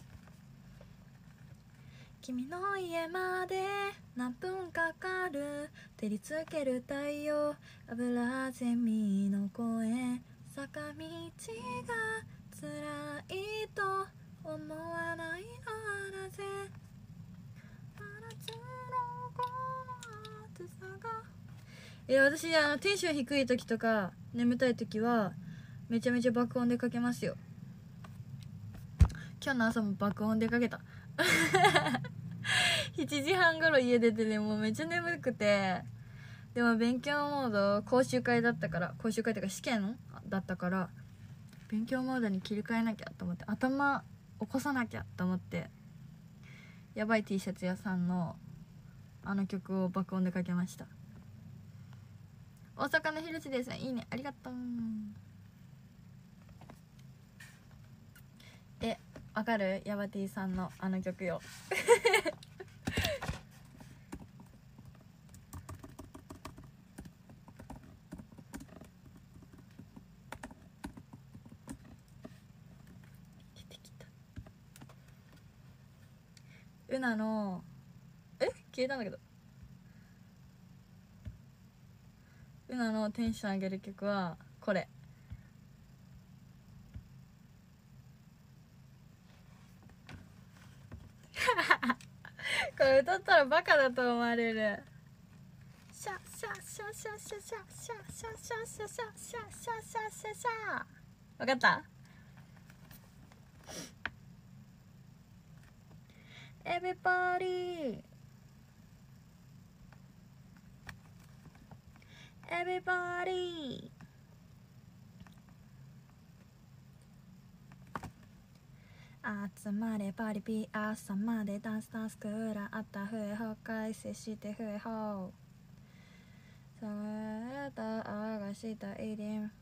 君の家まで何分かかる。照りつける太陽、油ゼミの声、坂道が辛いと思わないのはなぜ。真夏のこの暑さが。いや私あのテンション低い時とか眠たい時はめちゃめちゃ爆音でかけますよ。今日の朝も爆音でかけた。しちじはん頃家出てね、もうめっちゃ眠くて、でも勉強モード講習会だったから、講習会っていうか試験だったから勉強モードに切り替えなきゃと思って、頭起こさなきゃと思って、やばい T シャツ屋さんのあの曲を爆音でかけました。大阪のひろちです。いいね、ありがとう。え、わかる？ヤバ T さんのあの曲よ。出てきた。うなのえ消えたんだけど、うなのテンション上げる曲はこれ。これ歌ったらバカだと思われる。シャシャシャシャシャシャシャシャシャシャシャシャシャシャシャシャ。わかった？ Everybody Everybody 集まれパリピ朝までダンスダンスくらあった笛ほかいせして笛ほされたあがしたいりん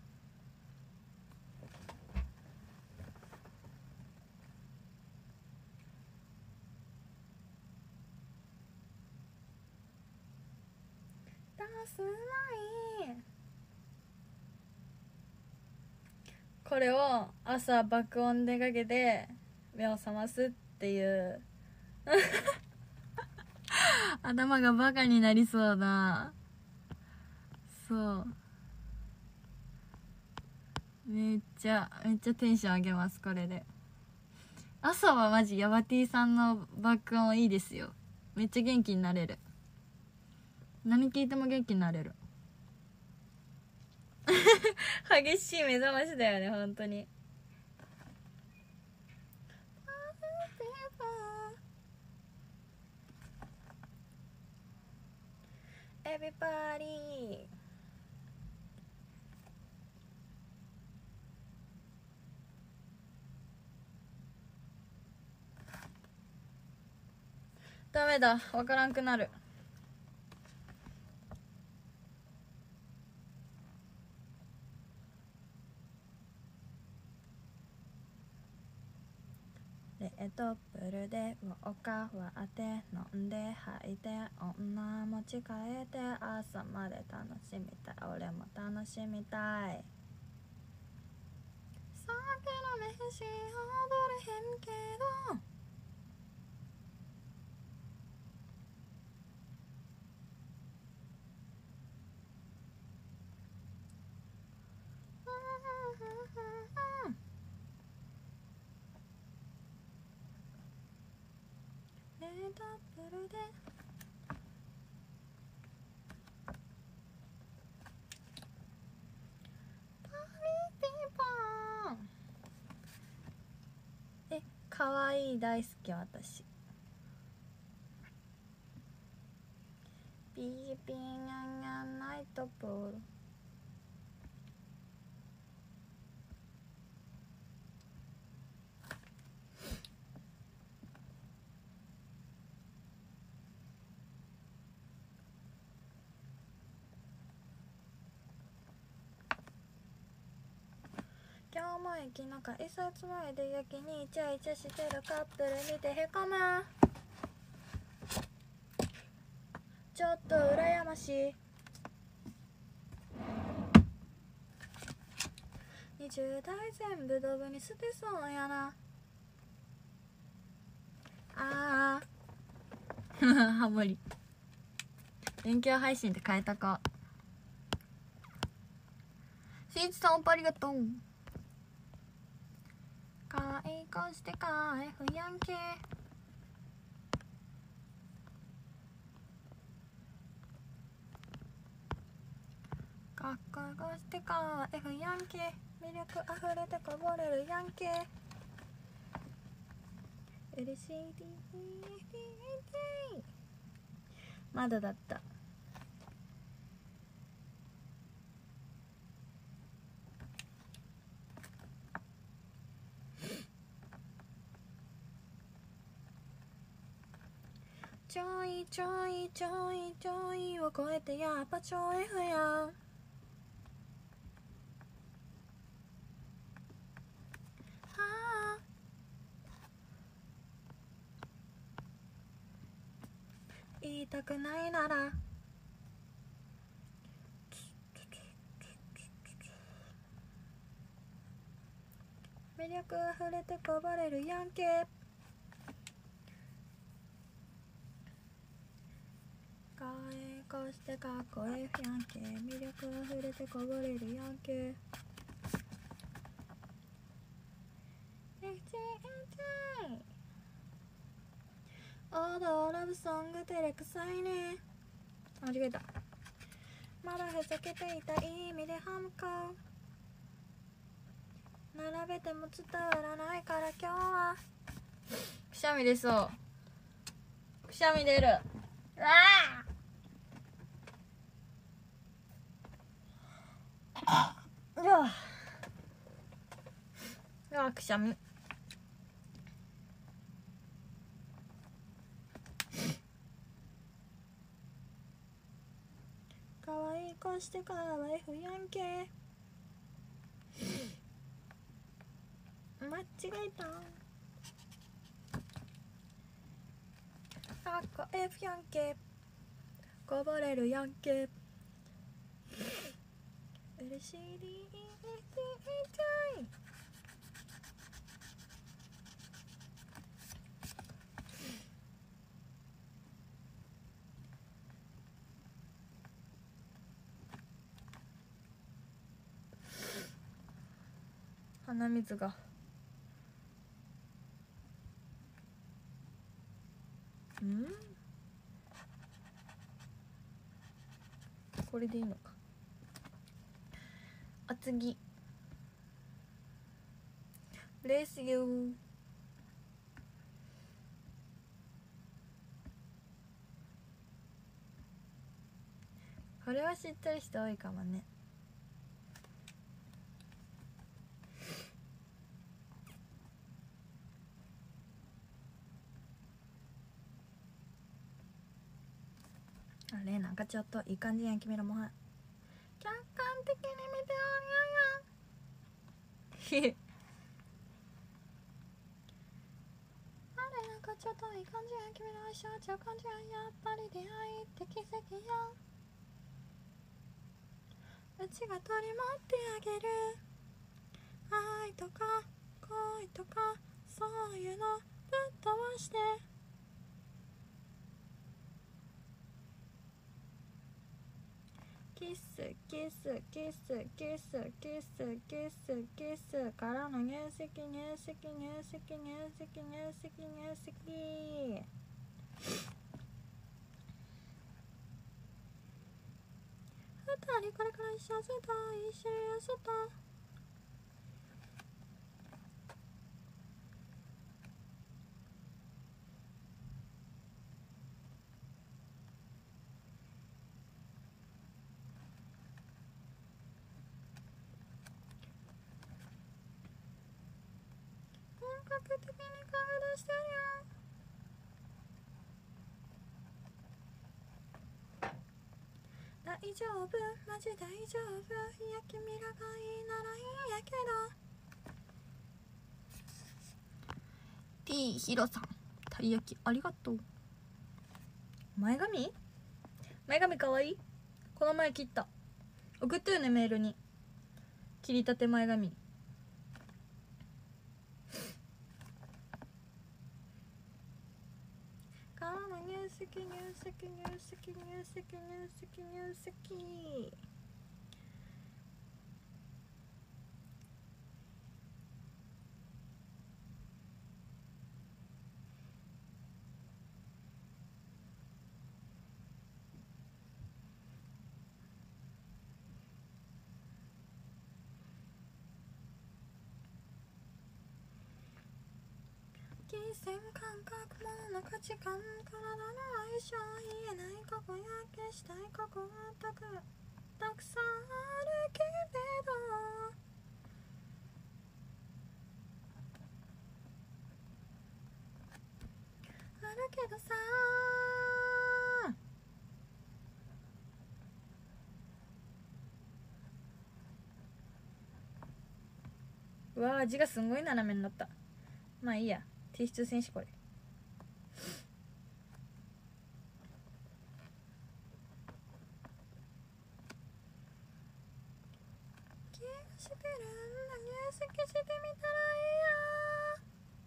ダンスないこれを朝爆音でかけて目を覚ますっていう頭がバカになりそうだ。そうめっちゃめっちゃテンション上げます。これで朝はマジヤバティさんの爆音いいですよ。めっちゃ元気になれる。何聞いても元気になれる激しい目覚ましだよね本当に。Everybodyダメだわからんくなる。レッドブルでウォーカー割って飲んで吐いて女持ち帰って朝まで楽しみたい。俺も楽しみたい。酒の飯踊れへんけどレッドブルでパリピンポンえかわいい大好き私。ピーピーニャンニャンナイトプール今日も駅の改札前でやけにイチャイチャしてるカップル見てへこむ。ちょっと羨ましい。にじゅう代全部ドブに捨てそうやなあーハモリ勉強配信って変えたか。しんいちさんおっぱありがとう。解雇して返ふやんけかっこよくして返ふやんけ魅力あふれてこぼれるやんけ嬉しいまだだったちょいちょいちょいちょいを超えてやっぱちょいふやんはあ言いたくないなら魅力あふれてこぼれるやんけかえこしてかっこええやんけ魅力あふれてこぼれるやんけエチエチ王道ラブソング照れくさいね間違えたまだふざけていたいい意味でハムか並べても伝わらないから今日はくしゃみ出そうくしゃみ出るうわあうわうわくしゃみかわいいをしてからは F やんけ。間違えた。あっこ F やんけ。こぼれるやんけ。エルシーディー 痛い。鼻水がんこれでいいのか。あ、次レースユー。これは知ってる人多いかもね。あれなんかちょっといい感じやん君らも。は客観的に見ておるやん。あれなんかちょっといい感じやん君ら。しょうちゃう感じやん。やっぱり出会いって奇跡やん。うちが取り持ってあげる。愛とか恋とかそういうのぶっ飛ばして。キスキスキスキスキスキスキスからの入籍入籍入籍入籍入籍入籍。二人これから一緒ずっと一緒に遊ぶと。本格的に顔出してるよ。大丈夫マジ大丈夫。いや君らがいいならいいんやけど。 T ひろさんたい焼きありがとう。前髪前髪かわいい。この前切った。送ったよねメールに。切りたて前髪。からの入籍入籍入籍入籍入籍入籍。金銭感覚物の価値観体の相性言えない過去や消したい過去はたくたくさんあるけれど。あるけどさー。うわ味がすんごい斜めになった。まあいいや提出選手これ。気がしてるんだ入籍してみたらいいや。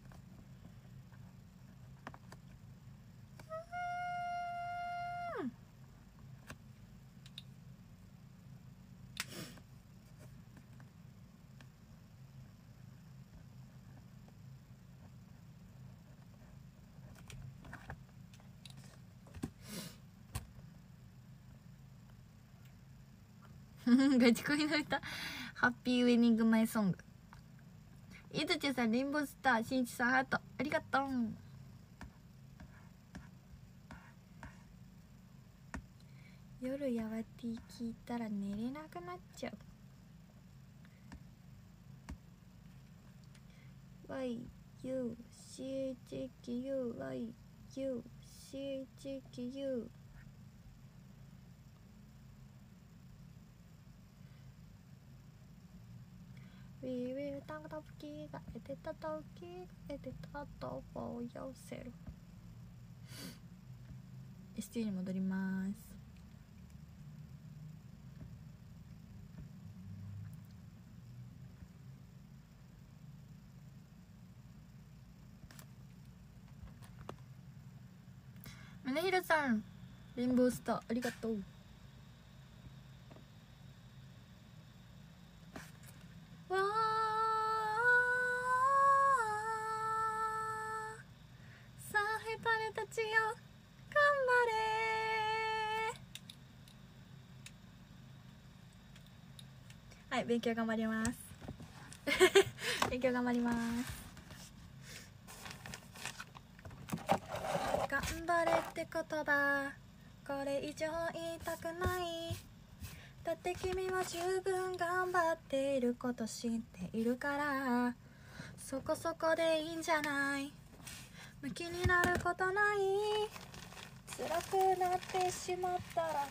ガチ恋の歌ハッピーウェディングマイソング。いずちさんレインボースターしんいちさんハートありがとう。夜やわティ聞いたら寝れなくなっちゃう。 ワイ ユー シー エイチ キュー ワイ ユー シー エイチ キュー We will talk the key が得てた時得てたとfor yourself。 エスティー に戻ります。宗弘さんレインボースターありがとう。わーさあヘタレたちよ頑張れ。はい、勉強頑張ります勉強頑張ります。頑張れってことだ、これ以上言いたくない。だって君は十分頑張っていること知っているから、そこそこでいいんじゃない。向きになることない。辛くなってしまったら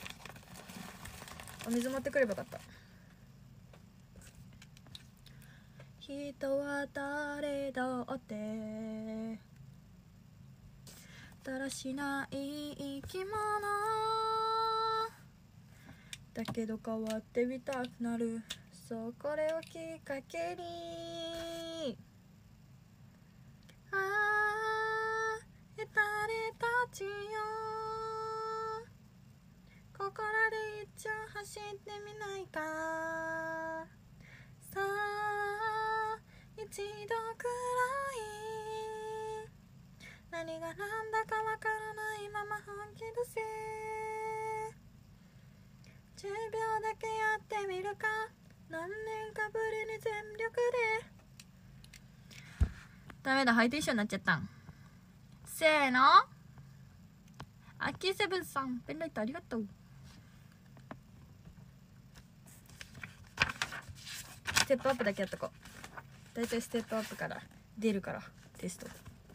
お水持ってくればよかった。人は誰だってだらしない生き物だけど変わってみたくなる。そうこれをきっかけに、ああヘタレたちよここらで一応走ってみないか。さあ一度くらい何が何だかわからないまま本気出せ。じゅうびょうだけやってみるか。何年かぶりに全力で。ダメだ、ハイテンションになっちゃったん。せーの、アッキーセブンさんペンライトありがとう。ステップアップだけやっとこう。だいたいステップアップから出るからテスト。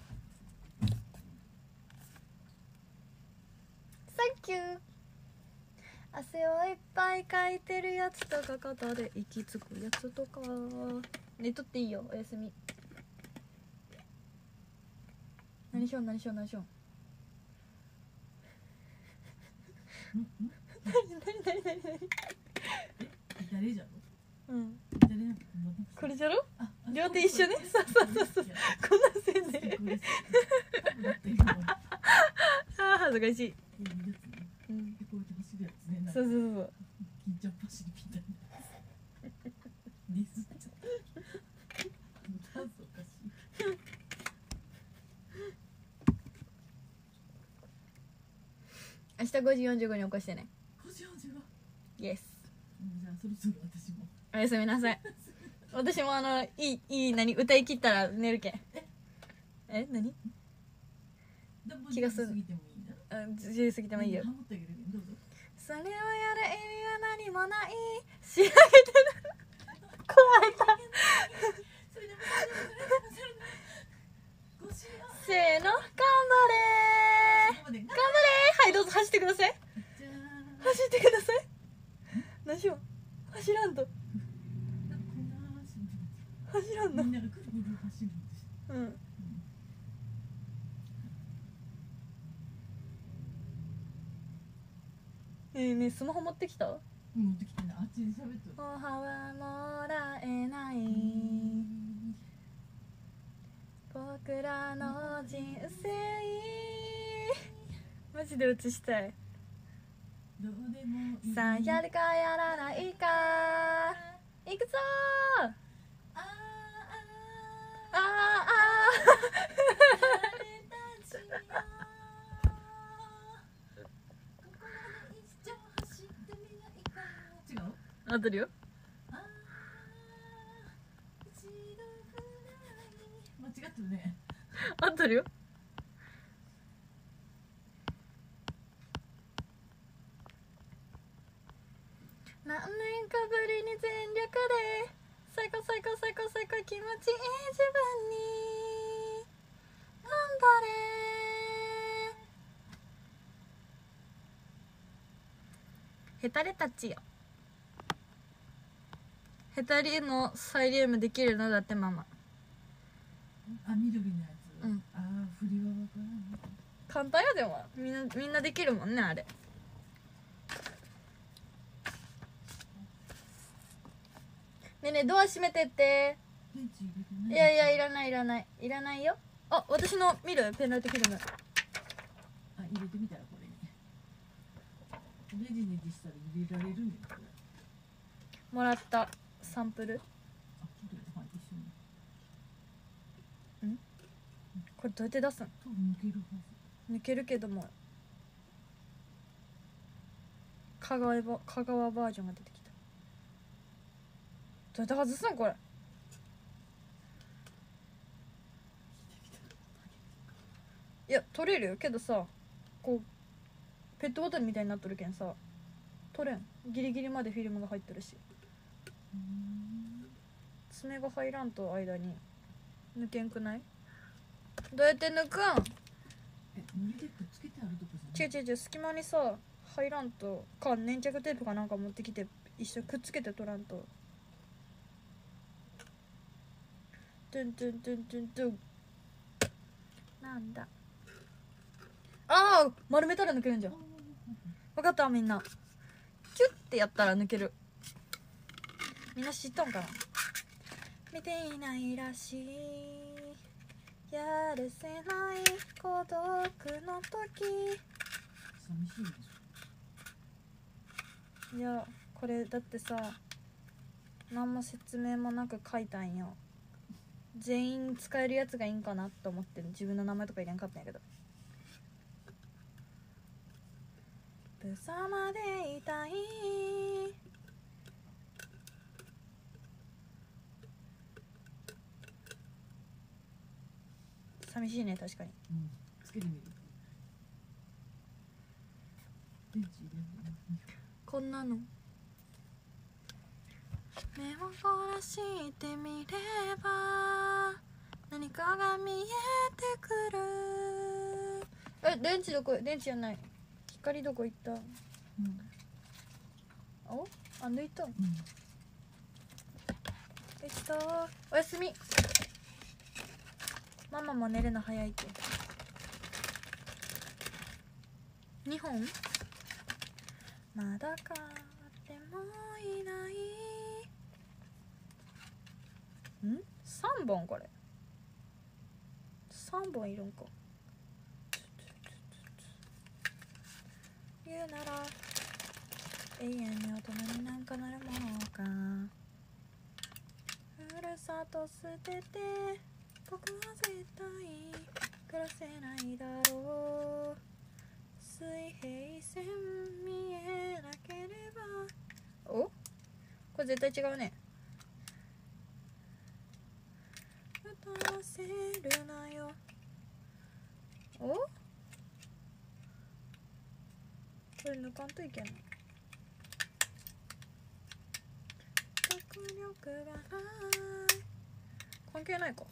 サンキュー。汗をいっぱいかいてるやつとか肩で息つくやつとか寝とっていいよ。おやすみ。何しよう何しよう何しよう。何何何何何。 誰じゃろ。 うん誰なの。 これじゃろ。両手一緒ね。そうそうそうそう。こんなせんで。ああ恥ずかしい。うん。そうそうそう。 緊張走りみたいな。ディスっちゃった。ダンスおかしい。 明日ごじよんじゅうごに起こしてね。 ごじよんじゅうご。 イエス。 じゃあそろそろ私も。 おやすみなさい。私もあのいいいい何歌い切ったら寝るけん。え？え何？気がする。 過ぎてもいいな。 あ、じゅう過ぎてもいいよ。 ハモってあげるけどどうぞ。 それをやる意味は何もない。仕上げてる。壊れた。せーの、頑張れー。頑張れー。はい、どうぞ走ってください。走ってください。何しよう。走らんと。走らんの。 みんながくるくる走るんです。 うん。えー、ねえスマホ持ってきた？ 持ってきてない。あっちで喋っとる。 おははもらえない僕らの人生マジで映したい。 どうでもいい。 さあやるかやらないかいくぞー。 あーあーあ違う？ 合ってるよ。 間違ってるね。 合ってるよ。何年かぶりに全力で最高最高最高最高気持ちいい自分に頑張れ。ヘタレたちよ。 ヘタリのサイリウムできるのだってママ。 あ、緑のやつ。 うん。 ああ、振りはわからん。 簡単やでもみんなみんなできるもんねあれ。ねえねえドア閉めてって。 電池入れてない。 いやいやいらないいらないいらないよ。あ、私の見るペンライトフィルム。 あ、入れてみたらこれに。ねじねじしたら入れられるんやこれ。 もらったサンプル。 あ、ちょっとはい一緒に。 これどうやって出すん？ 多分抜けるはず。 抜けるけども香川バ香川バージョンが出てきた。どうやって外すんこれ。いや取れるよけどさ、こうペットボトルみたいになっとるけんさ取れん。ギリギリまでフィルムが入ってるし、爪が入らんと間に抜けんくない？どうやって抜くん？ え、糊でくっつけてあるとこじゃない？ 違う違う違う、隙間にさ入らんとか、粘着テープかなんか持ってきて一緒にくっつけて取らんと。トゥントゥントゥントゥントゥン。なんだ、ああ丸めたら抜けるんじゃん。分かったみんな。キュッてやったら抜ける。みんな知っとんかな。見ていないらしいやるせない孤独の時。 寂しいでしょ。 いやこれだってさ何も説明もなく書いたんよ。全員使えるやつがいいんかなと思って自分の名前とか入れんかったんやけど。ぶさまでいたい寂しいね確かに。 うん。つけてみる。電池入れる。 こんなの目を凝らしてみれば何かが見えてくる。え、電池どこ？電池じゃない。光どこ行った？ うん。 お？あ、抜いた。 うん。 えっとおやすみ。ママも寝るの早いって。にほんまだ買ってもいない。ん？さんぼんこれ。さんぼんいるんか。言うなら永遠に大人になんかなるものか。ふるさと捨てて僕は絶対暮らせないだろう。水平線見えなければ。お？これ絶対違うね。歌わせるなよ。お？これ抜かんといけない。迫力がない。関係ないか。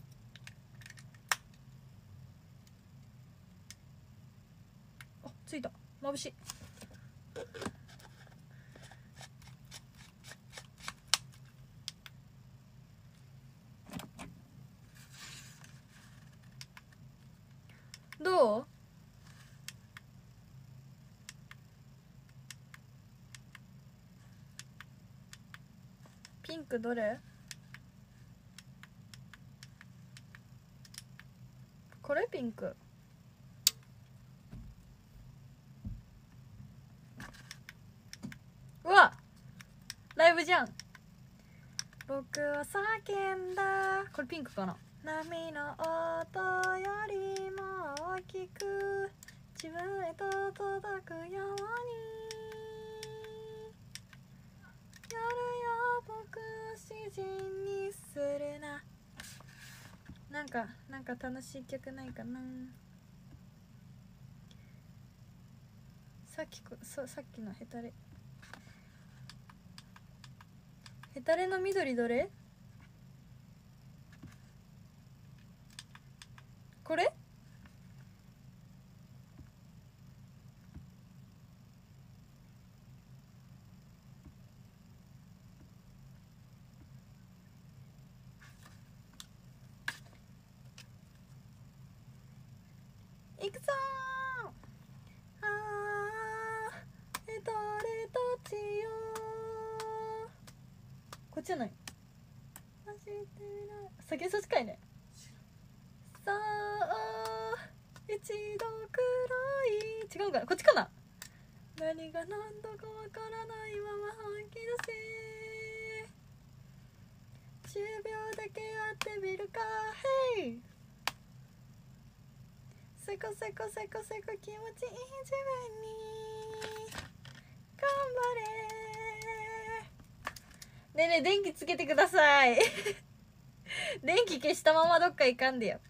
あ、ついた。眩しい。どう？ピンクどれ？これピンク。うわ、ライブじゃん。僕は叫んだ。これピンクかな。波の音よりも大きく自分へと届くように。夜よ僕を詩人にするな。なんかなんか楽しい曲ないかな。さっきこそさっきのヘタレヘタレの緑どれ？これ？ いくぞー。あーえどれどっちよー。こっちじゃない。先そっちかいね。さあ一度くらい違うかな、こっちかな。何が何だかわからないまま吐き出せ。じゅうびょうだけやってみるか。ヘイせこせこせこせこ気持ちいい自分に頑張れ。ねえねえ電気つけてください電気消したままどっか行かんでよ。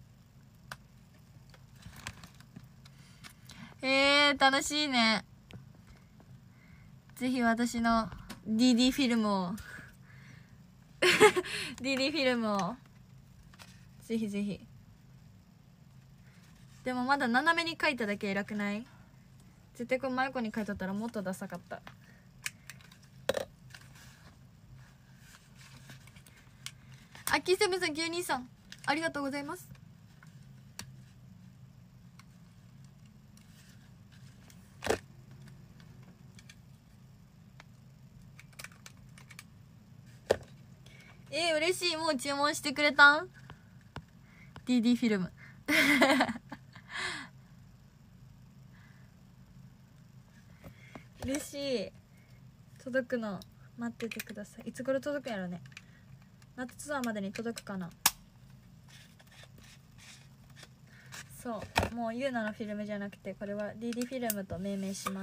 えー、楽しいね。ぜひ私の ディーディー フィルムをディーディー フィルムをぜひぜひ。でもまだ斜めに描いただけ偉くない？絶対これ真横に描いとったらもっとダサかった。アキセブンさんきゅうにさんありがとうございます。えー、嬉しい。もう注文してくれたん？ ディーディー フィルム嬉しい。届くの待っててください。いつ頃届くんやろね。夏ツアーまでに届くかな。そうもうユーナのフィルムじゃなくてこれは ディーディー フィルムと命名します。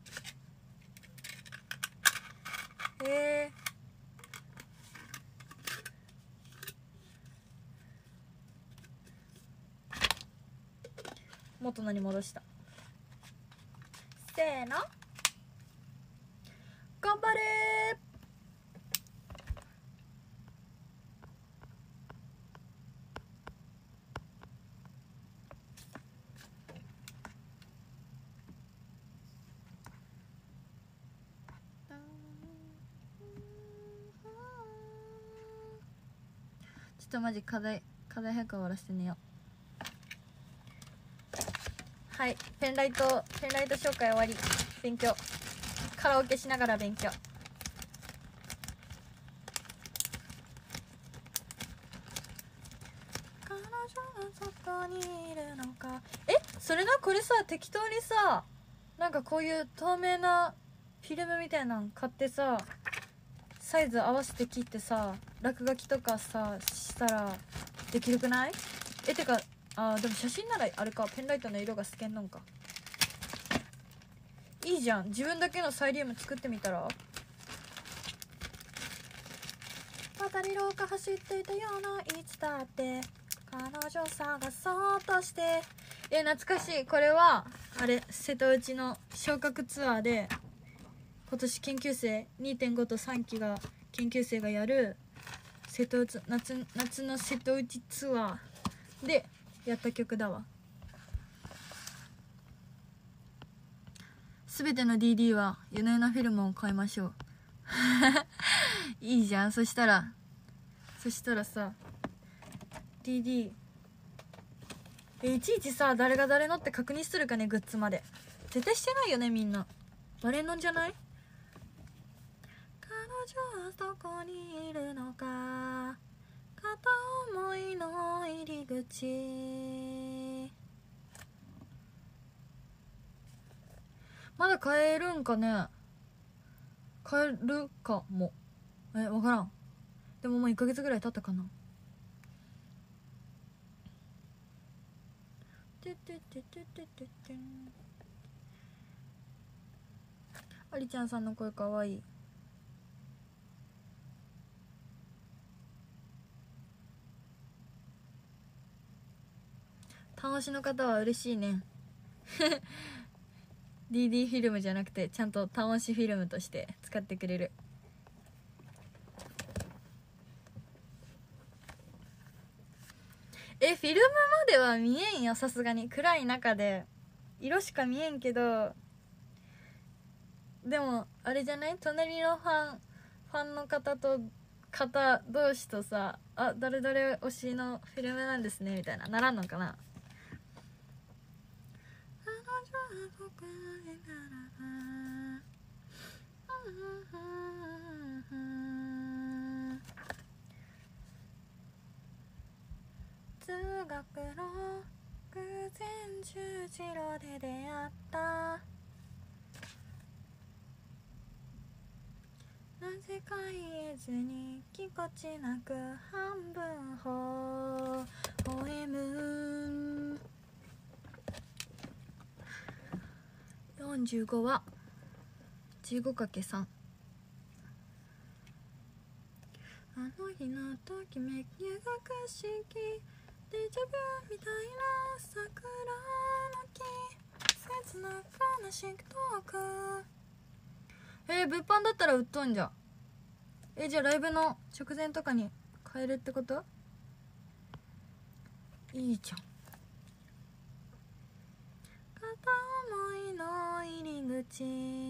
えー、元のに戻した。せーの頑張れー。ちょっとマジ課題課題早く終わらせて寝よう。はいペンライトペンライト紹介終わり。勉強カラオケしながら勉強。彼女はそこにいるのか。えそれなこれさ適当にさなんかこういう透明なフィルムみたいなの買ってさサイズ合わせて切ってさ落書きとかさしたらできるくない？えてかあーでも写真ならあれかペンライトの色が透けんのんか。いいじゃん自分だけのサイリウム作ってみたら。渡り廊下走っていたようないつだって彼女探そうとして。え懐かしい。これはあれ瀬戸内の昇格ツアーで今年研究生 にてんご とさんきが研究生がやる瀬戸内 夏, 夏の瀬戸内ツアーでやった曲だわ。すべての ディーディー は夜な夜なフィルムを買いましょういいじゃん。そしたらそしたらさ ディーディー えいちいちさ誰が誰のって確認するかね。グッズまで絶対してないよねみんな。バレんのんじゃない？彼女はどこにいるのか片思いの入り口。まだ買えるんかね。買えるかも。え分からん。でももういっかげつぐらい経ったかな。てててててててん。ありちゃんさんの声かわいい。端押しの方は嬉しいねディーディー フィルムじゃなくてちゃんと端押しフィルムとして使ってくれる。えフィルムまでは見えんよさすがに。暗い中で色しか見えんけどでもあれじゃない？隣のファンファンの方と方同士とさあ誰々推しのフィルムなんですねみたいなならんのかな。 通学路偶然十字路で出会ったなぜか言えずにぎこちなく半分ほほえむよんじゅうごは じゅうごかけるさん あの日のときめきが不思議デジャブみたいな桜の木切な悲しく遠くえー、物販だったら売っとんじゃん。えー、じゃあライブの直前とかに買えるってこと？いいじゃん。片思いの入り口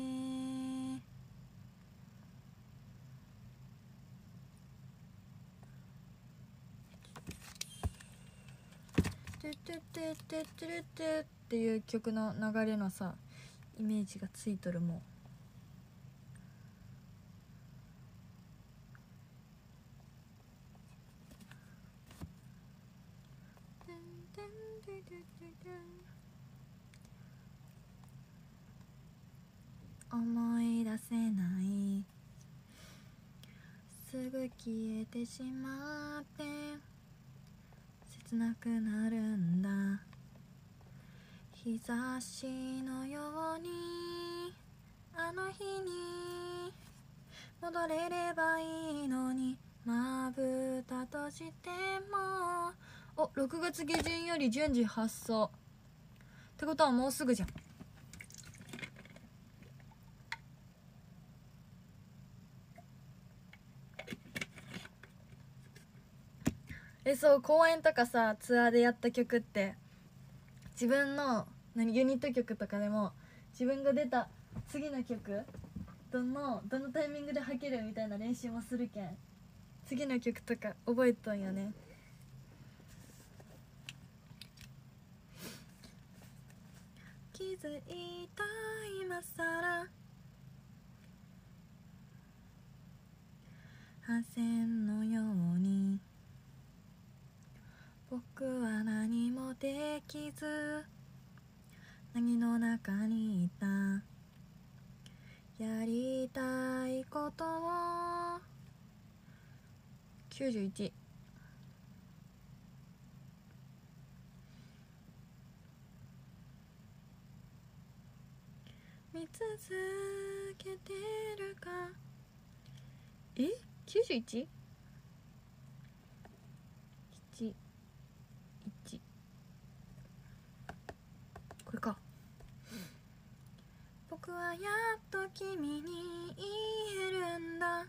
トゥトゥトゥトゥトゥトゥっていう曲の流れのさイメージがついとるもん。思い出せないすぐ消えてしまって切なくなるんだ日差しのようにあの日に戻れればいいのにまぶた閉じてもおろくがつ下旬より順次発送ってことはもうすぐじゃん。えそう公演とかさツアーでやった曲って自分の何ユニット曲とかでも自分が出た次の曲どのどのタイミングで履けるみたいな練習もするけん次の曲とか覚えとんよね。気づいた今さら破線のように僕は何もできず何の中にいたやりたいことをきゅうじゅういち見続けてるかえ きゅうじゅういち? いちいちこれか。僕はやっと君に言えるんだ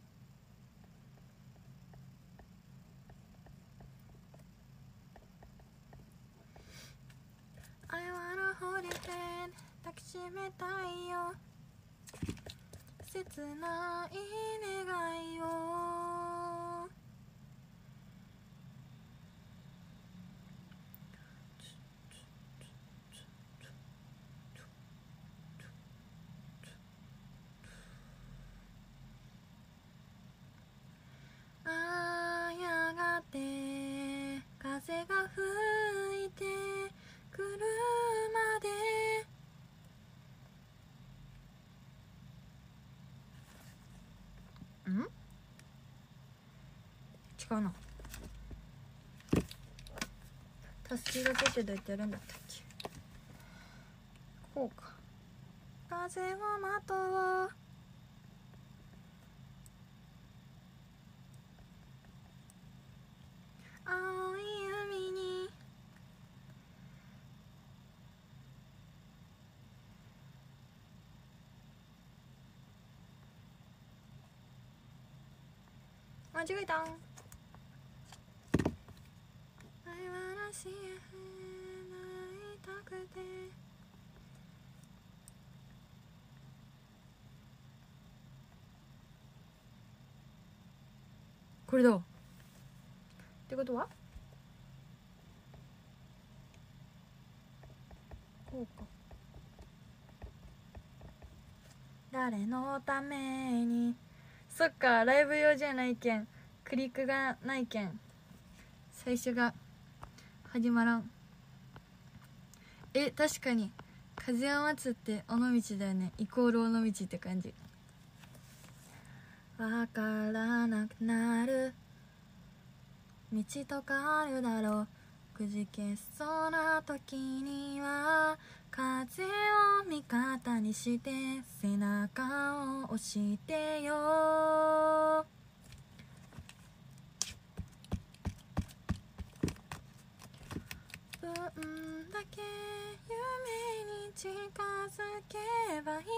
I wanna hold your hand 抱きしめたいよ切ない願いをあやがて風が吹いてくるまでん違うなたすきがけってどうやってやるんだったっけこうか風をまとう青い海に間違えたん愛はなしえないたくてこれだってことはこうか誰のために。そっか、ライブ用じゃないけん、クリックがないけん最初が始まらん。え、確かに風を待つって尾道だよね、イコール尾道って感じ。わからなくなる道とかあるだろう、くじけそうな時には風を味方にして背中を押してよ。分だけ夢に近づけばいい。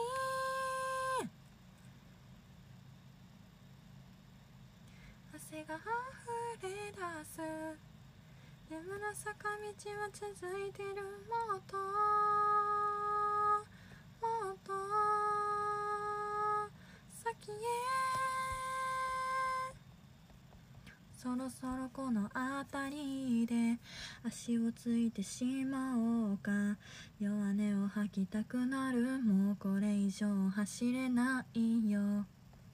汗が溢れ出す眠ら坂道は続いてる。もっともっと先へ。そろそろこの辺りで足をついてしまおうか。弱音を吐きたくなる。もうこれ以上走れないよ。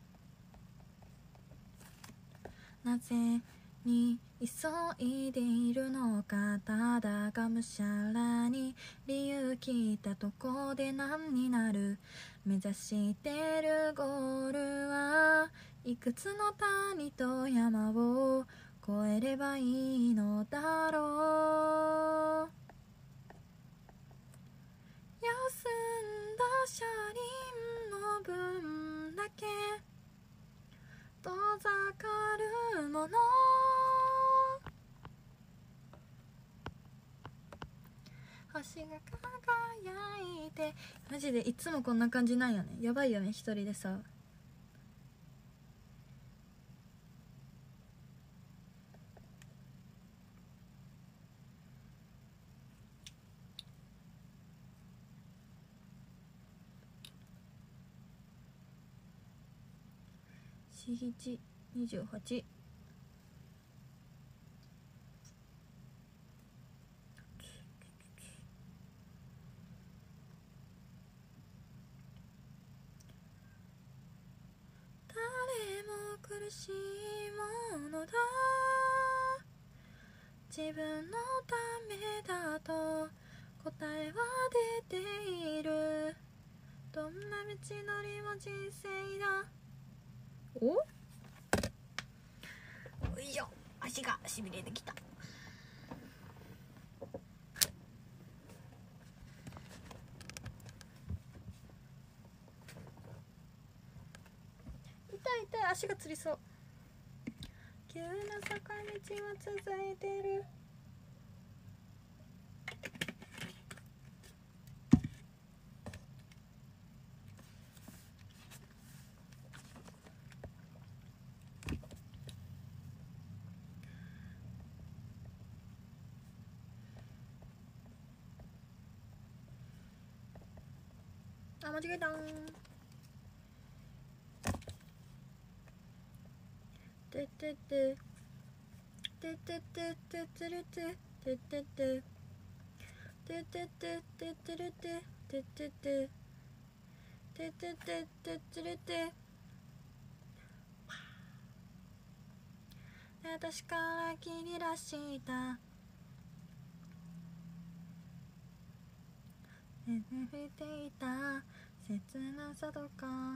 なぜに急いでいるのか。ただがむしゃらに理由聞いたとこで何になる。目指してるゴールはいくつの谷と山を越えればいいのだろう。休んだ車輪の分だけ遠ざかるもの。星が輝いて。マジでいつもこんな感じなんよね。やばいよね、一人でさ。しちにじゅうはち。誰も苦しいものだ。自分のためだと答えは出ている。どんな道のりも人生だ。およいしょ、足がしびれてきた。痛い痛い、足がつりそう。急な坂道は続いてる。あ、間違えたー。ててててててててれてててててててててれてててててててててれて。私から切り出した眠っていた切なさとか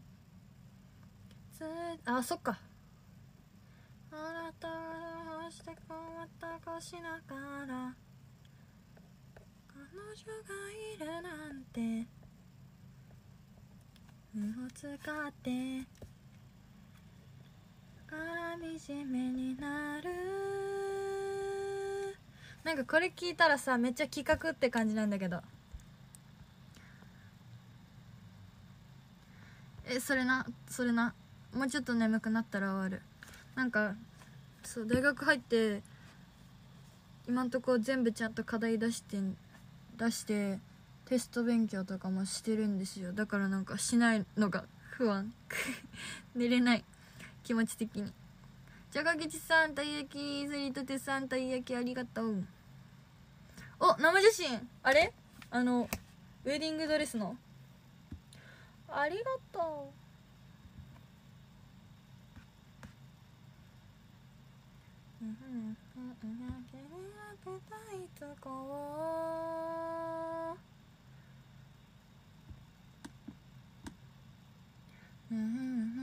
つ。あ、そっか。あなたがして困ったこしながら彼女がいるなんて運を使ってからみじめになる。なんかこれ聞いたらさ、めっちゃ企画って感じなんだけど。え、それなそれなもうちょっと眠くなったら終わる。なんかそう、大学入って今んとこ全部ちゃんと課題出して出してテスト勉強とかもしてるんですよ。だからなんかしないのが不安寝れない、気持ち的に。じゃがぎちさん、たい焼きすりたてさん、たい焼きありがとう。お、生写真あれ、あのウェディングドレスのありがとう。うんうんうんうん、いつかはうんうんうん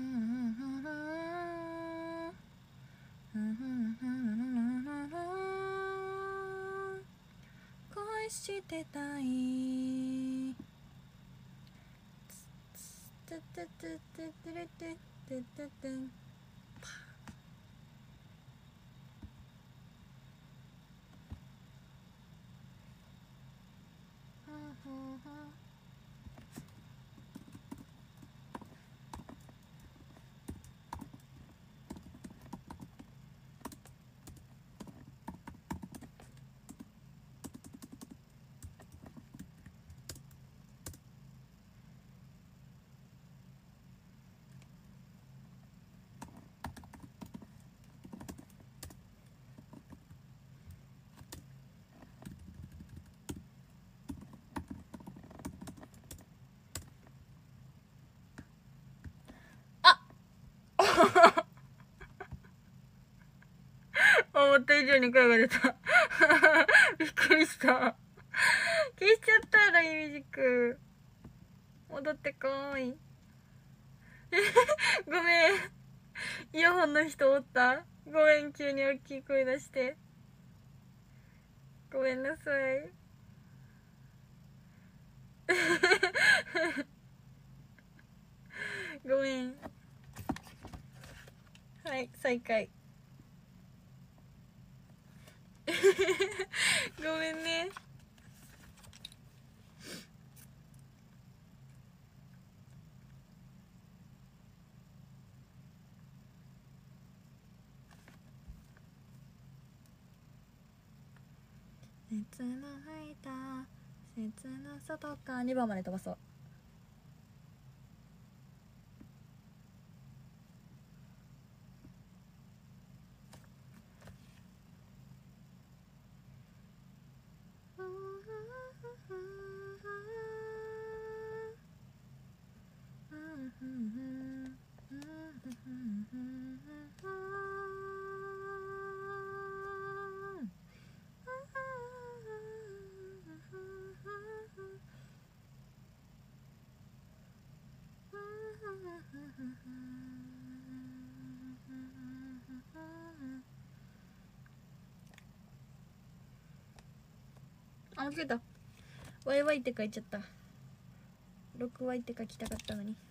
うんうん恋してたい。トゥトゥトゥトゥトゥルトゥトゥトゥトゥ。思った以上に声が出たびっくりした。消しちゃったらイミジック戻ってこーいごめん、イヤホンの人おった。ごめん、急に大きい声出してごめんなさいごめん。はい再開ごめんね。切な間切な外かにばんまで飛ばそう。あ、間違えた。ワイワイって書いちゃった。ろくワイって書きたかったのに。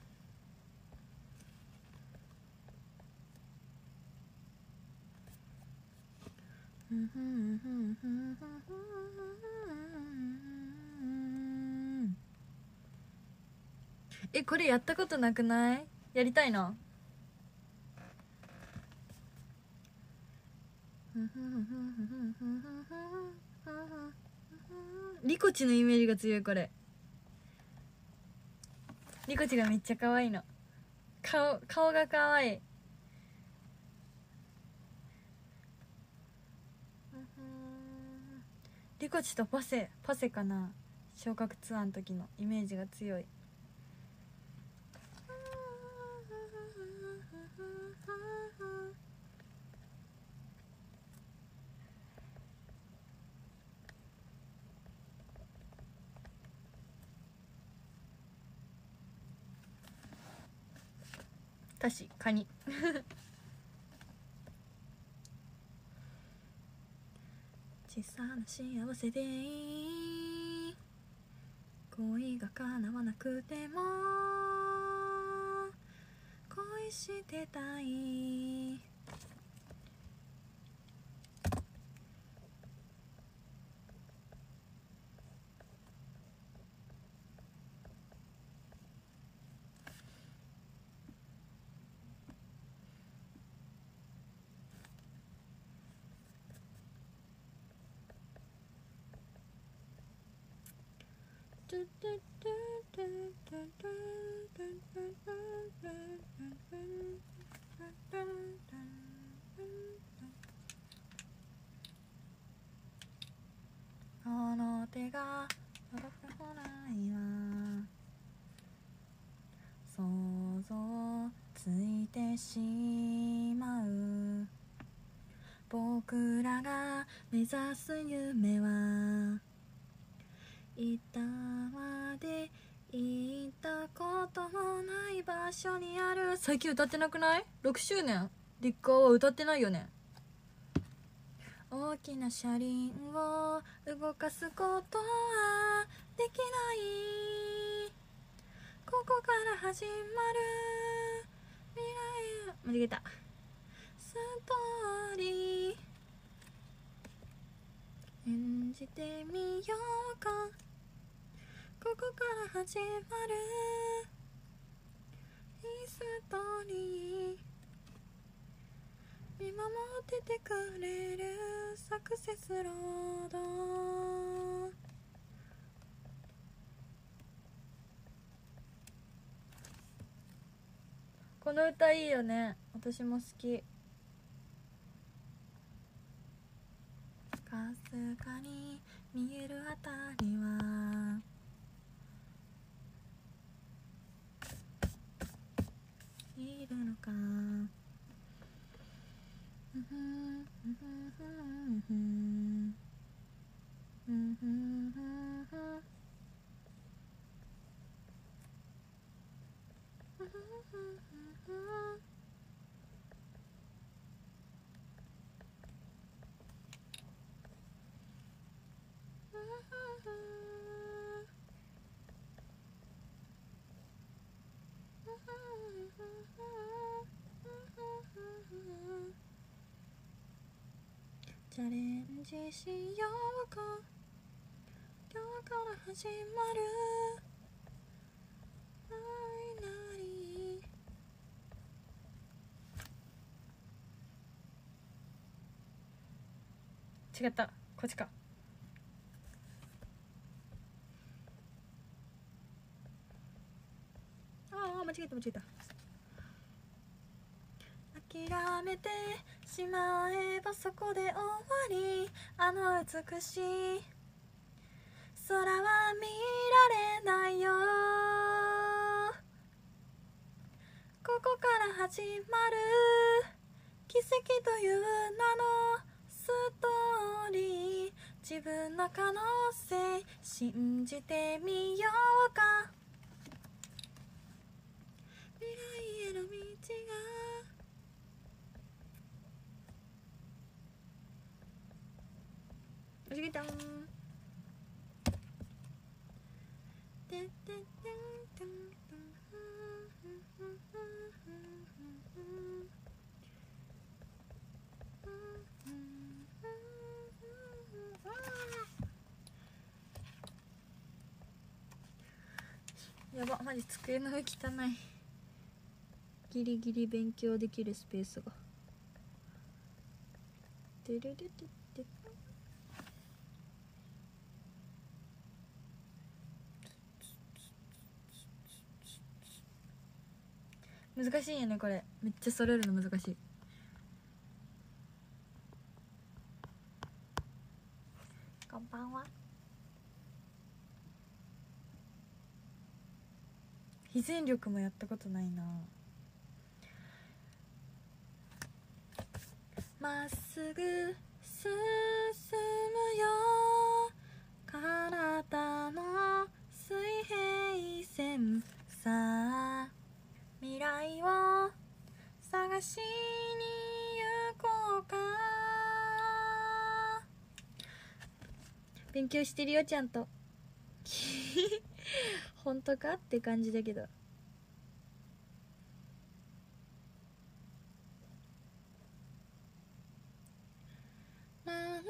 え、これやったことなくない？やりたいな。リコチのイメージが強い。これリコチがめっちゃ可愛いの。顔顔が可愛い。リコチとパセパセかな。昇格ツアーの時のイメージが強い。確かに小さな幸せでいい。恋が叶わなくても恋してたい。この手が届くほないわ。 像ついてしまう。僕らが目指す夢はいたまで行ったこともない場所にある。最近歌ってなくない？ ろく 周年立夏は歌ってないよね。大きな車輪を動かすことはできない。ここから始まる未来間違えたストーリー演じてみようか。ここから始まるいいストーリー。見守っててくれるサクセスロード。この歌いいよね。私も好き。かすかに見えるあたりはいるのか。チャレンジしようか。今日から始まるファイナリー。違った、こっちか。ああ間違えた間違えた。諦めてしまえばそこで終わり。あの美しい空は見られないよ。ここから始まる奇跡という名のストーリー。自分の可能性信じてみようか。未来への道が間違えたん。てててんてんてん。やば、マジ机の上汚い。ギリギリ勉強できるスペースが。てるるてって難しいよねこれ。めっちゃ揃えるの難しい。こんばんは。非全力もやったことないな。まっすぐ進むよ体の水平線。さあ未来を探しに行こうか。勉強してるよちゃんと。本当かって感じだけど。ラララララララララララララ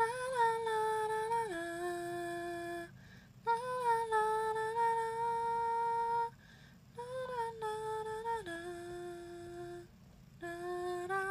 ラララ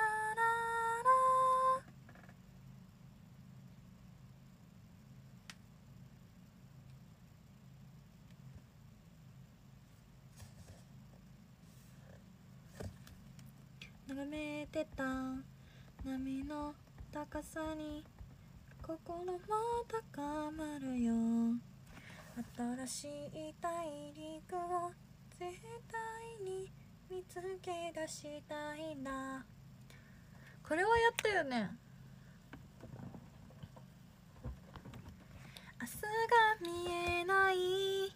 眺めてた波の高さに心も高まるよ。新しい大陸を絶対に見つけ出したいんだ。これはやったよね。明日が見えない。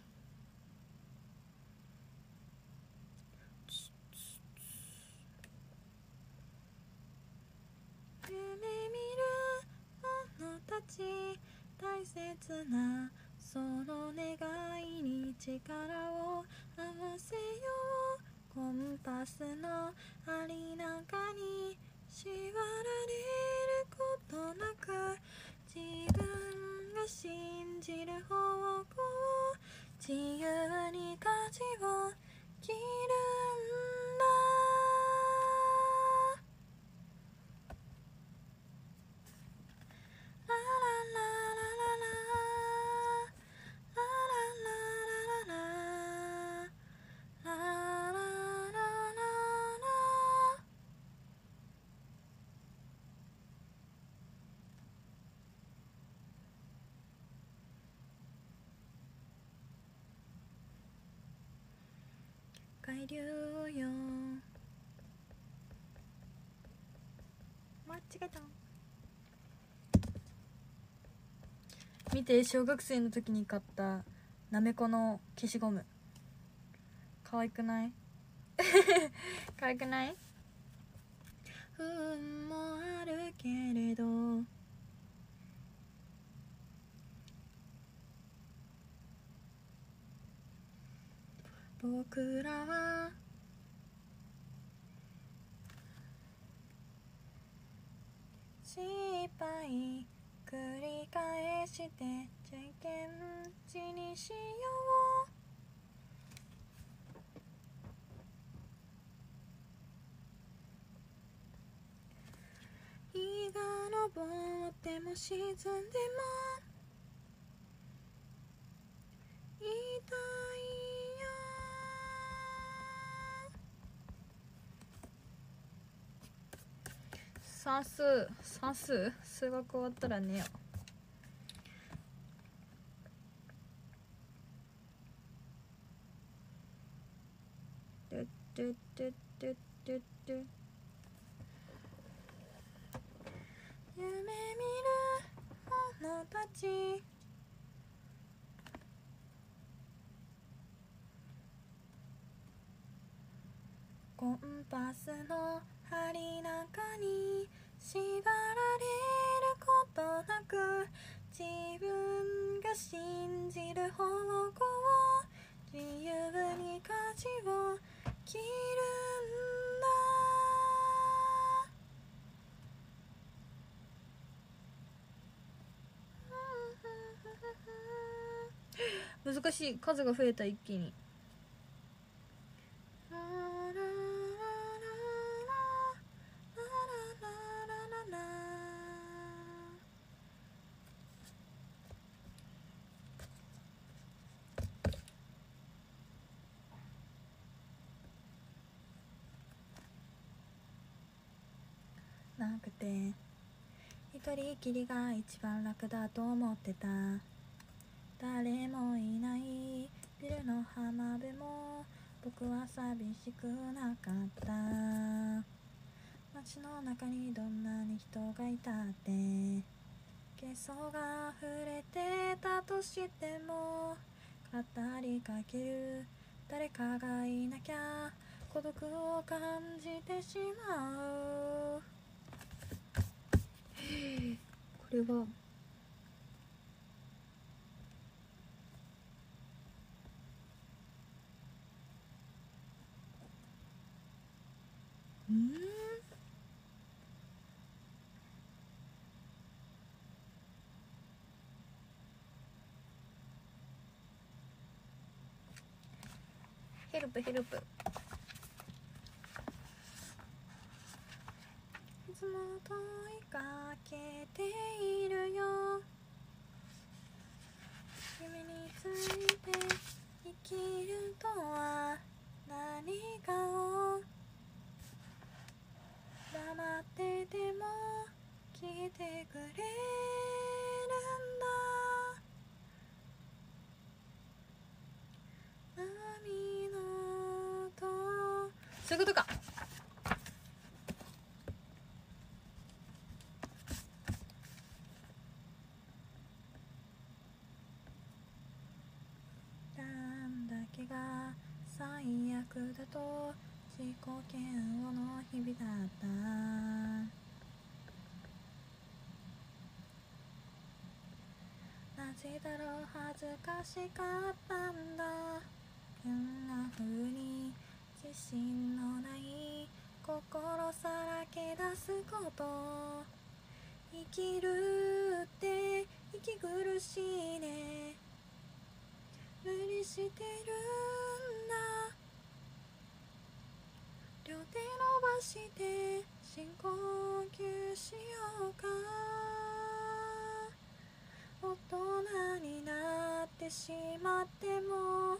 夢見る者たち、大切なその願いに力を合わせよう。コンパスの針なんかに縛られることなく、自分が信じる方向を自由に舵を切るんだ。ララララララララララララララララ。海流よ、間違えた。見て、小学生の時に買ったなめこの消しゴム、可愛くない？可愛くない？不運もあるけれど僕らは失敗繰り返してチェケンチにしよう。日が昇っても沈んでも痛いよ。算数算数数学終わったら寝よう。トゥトゥトゥトゥトゥトゥ。夢見る者たち、コンパスの針なんかに縛られることなく、自分が信じる方向を自由に舵を切るんだ。難しい、数が増えた一気に。なくて一人きりが一番楽だと思ってた。誰もいないビルの浜辺も僕は寂しくなかった。街の中にどんなに人がいたってゲソが溢れてたとしても、語りかける誰かがいなきゃ孤独を感じてしまう。これはうんヘルプヘルプ。いつも問いかけているよ。夢について生きるとは何かを黙ってても聞いてくれるんだ。波の音、 そういうことか。なんだけが最悪だと自己嫌悪の日々だった。なぜだろう恥ずかしかったんだ。こんな風に自信のない心さらけ出すこと。生きるって息苦しいね。無理してるんだ。両手伸ばして深呼吸しようか。大人になってしまっても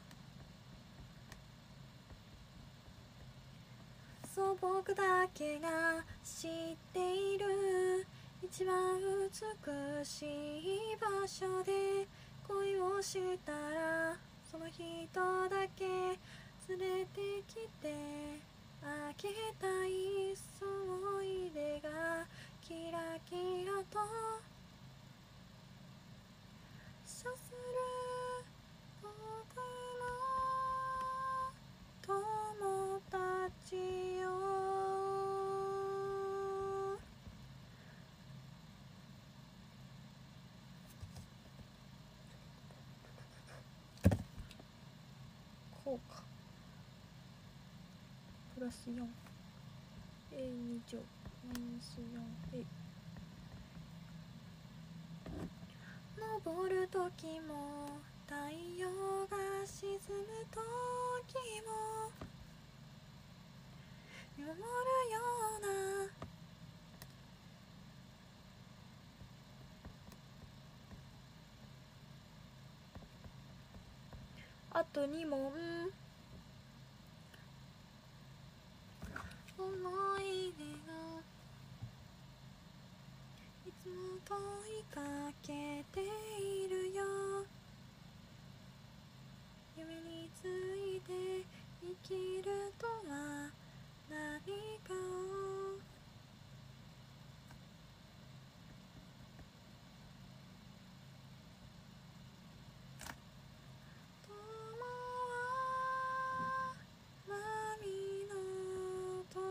そう僕だけが知っている一番美しい場所で恋をしたらその人だけ連れてきてあげたい。思い出がキラキラと射する僕の友達よ。こうか。プラス よん エーに 乗マイナス よん エー。昇る時も太陽が沈む時も見守るようなあとに問思い出がいつも問いかけているよ。夢について生きるとは何かを友は波の音。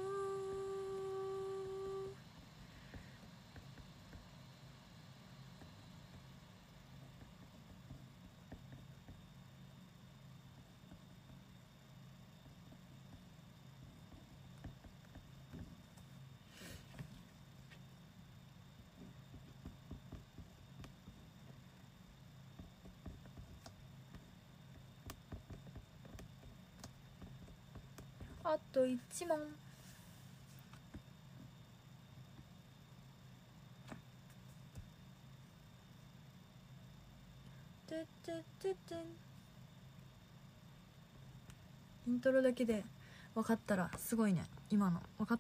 あといち問。てってってってイントロだけで分かったらすごいね。今の分かった？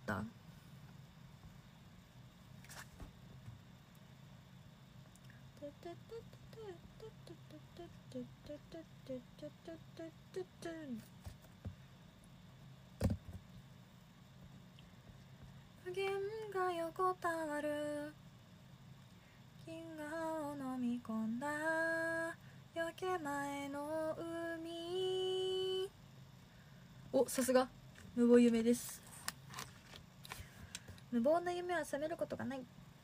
無限が横たわる銀河を飲み込んだ夜明け前の海。お、さすが無謀夢です。無謀な夢は覚めることがない。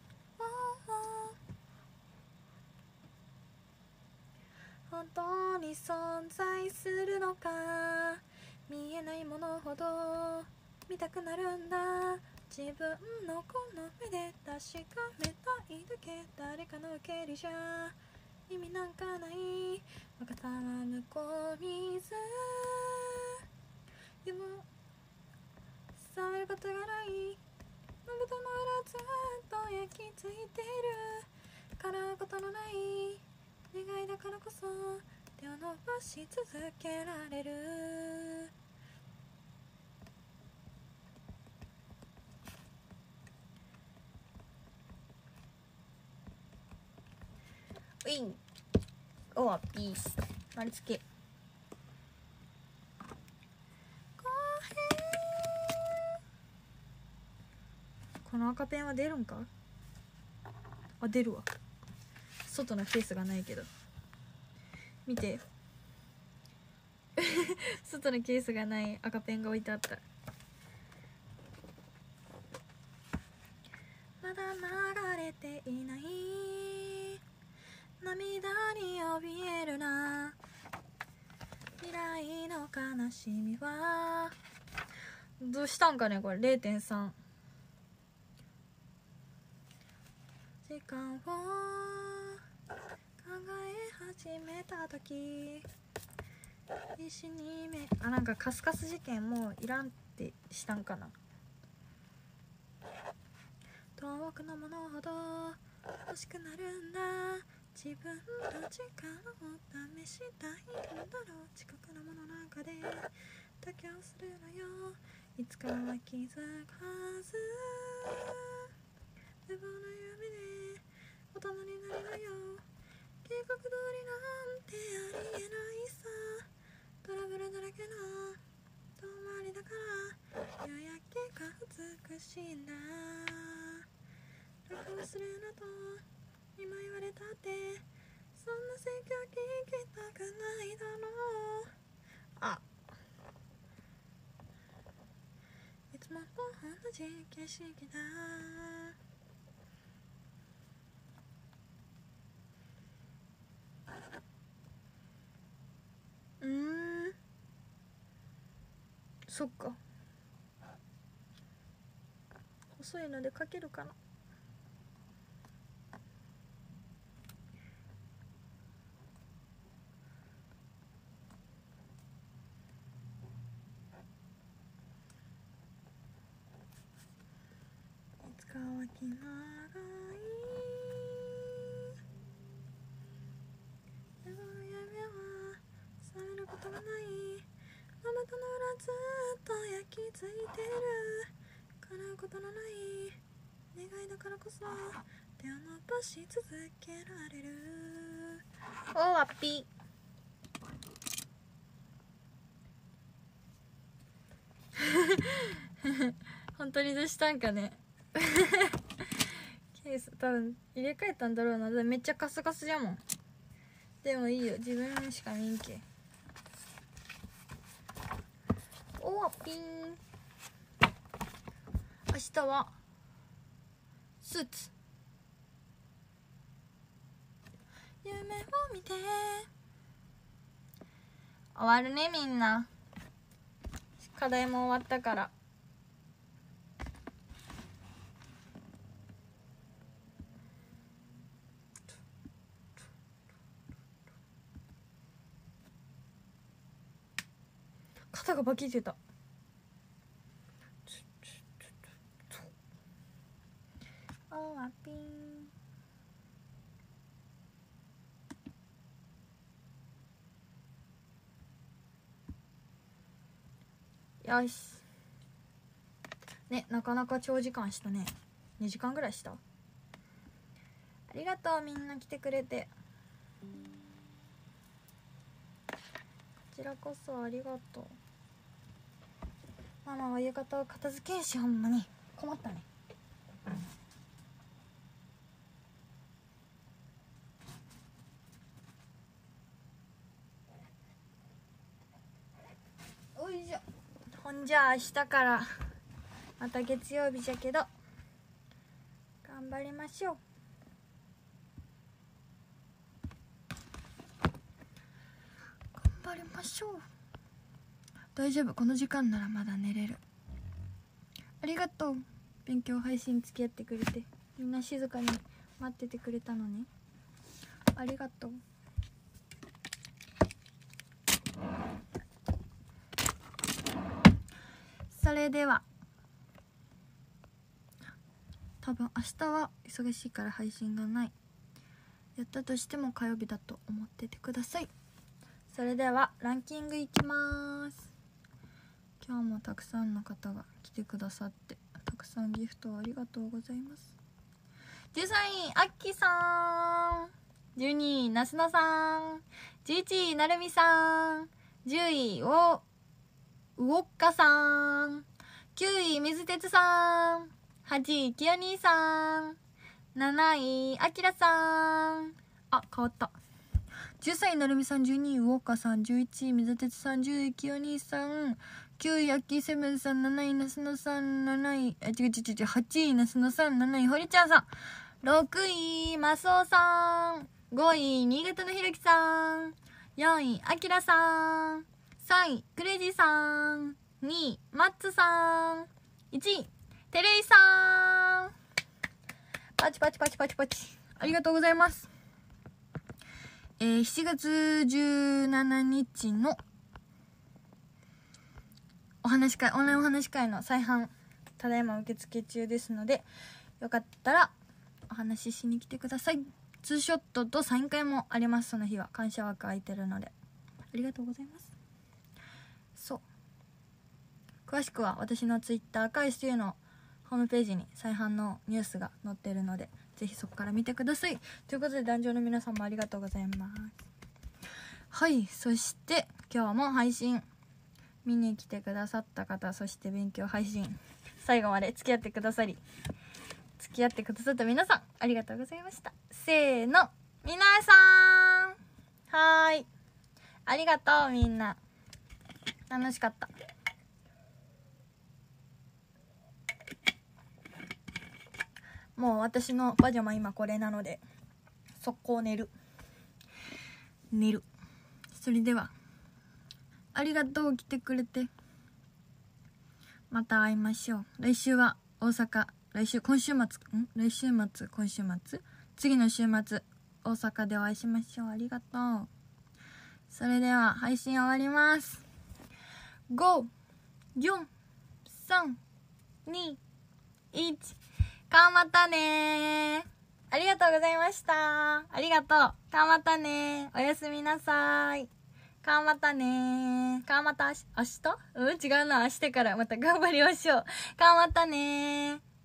本当に存在するのか。見えないものほど見たくなるんだ。自分のこの目で確かめたいだけ。誰かの受け入れじゃ意味なんかない。分かったは向こう水。でも触ることがない。まぶたの裏ずっと焼き付いているからことのない願いだからこそ手を伸ばし続けられる。ウィンオアピース丸つけ。 この赤ペンは出るんか。あ、出るわ。外のケースがないけど見て外のケースがない赤ペンが置いてあった。まだ流れていない涙に怯えるな未来の悲しみは。どうしたんかねこれ。 れいてんさん 時間を考え始めた時石に目あなんかカスカス事件もういらんってしたんかな。遠くのものほど欲しくなるんだ自分の力を試したいんだろう近くのもの中で妥協するのよいつかは気づかず無謀な夢で大人になるのよ計画通りなんてありえないさトラブルだらけの遠回りだから夕焼けが美しいんだ楽をするなと今言われたってそんな説教聞きたくないだろう。あいつもと同じ景色だうーんそっか細いので描けるかな。いつかは気長いでも夢は覚めることがないあなたの裏ずっと焼き付いてる叶うことのない願いだからこそ手を伸ばし続けられる。おーアッピー本当にどうしたんかねケース多分入れ替えたんだろうな。めっちゃカスカスじゃもん。でもいいよ自分しか見んけ。おーピン明日はスーツ夢を見て終わるねみんな。課題も終わったから肩がバキってた。おわぴんよしね。なかなか長時間したね。にじかんぐらいした。ありがとうみんな来てくれて。こちらこそありがとう。ママは浴衣を片付けんしほんまに困ったね。おいしょ。ほんじゃあ明日からまた月曜日じゃけど頑張りましょう。頑張りましょう。大丈夫この時間ならまだ寝れる。ありがとう勉強配信付き合ってくれてみんな静かに待っててくれたのね。ありがとう。それでは多分明日は忙しいから配信がない。やったとしても火曜日だと思っててください。それではランキングいきます。今日もたくさんの方が来てくださってたくさんギフトありがとうございます。じゅうさんいあっきさん、じゅうにいなすなさん、じゅういちいなるみさん、じゅういおうおっかさん、きゅうい水鉄さん、 はちいきよ兄さん、なないあきらさん、あ変わった、じゅうさんいなるみさん、じゅうにいウォーカーさん、じゅういちいみざてつさん、じゅういきよ兄さん、きゅういアッキーセブンさん、なないなすのさん、なないあ違う違う違うはちいなすのさん、なないほりちゃんさん、ろくいマスオさん、ごい新潟のひろきさん、よんいあきらさん、さんいクレイジーさん、にいマッツさん、いちいテレイさん、パチパチパチパチパチありがとうございます。えー、しちがつじゅうしちにちのお話し会、オンラインお話し会の再販ただいま受付中ですので、よかったらお話ししに来てください。ツーショットとサイン会もあります。その日は感謝枠空いてるのでありがとうございます。そう詳しくは私のツイッター赤いステューのホームページに再販のニュースが載ってるので、ぜひそこから見てください。ということで壇上の皆さんもありがとうございます。はい、そして今日も配信見に来てくださった方、そして勉強配信最後まで付き合ってくださり付き合ってくださった皆さんありがとうございました。せーの、皆さんはーいありがとう。みんな楽しかった。もう私のパジャマ今これなので速攻寝る寝る。それではありがとう来てくれて、また会いましょう。来週は大阪、来週今週末ん来週末今週末次の週末大阪でお会いしましょう。ありがとう。それでは配信終わります。ご、よん、さん、に、いちかまたねー。ありがとうございました。ありがとう。かまたねー。おやすみなさーい。かまたねー。かまた明日うん違うな。明日からまた頑張りましょう。かまたねー。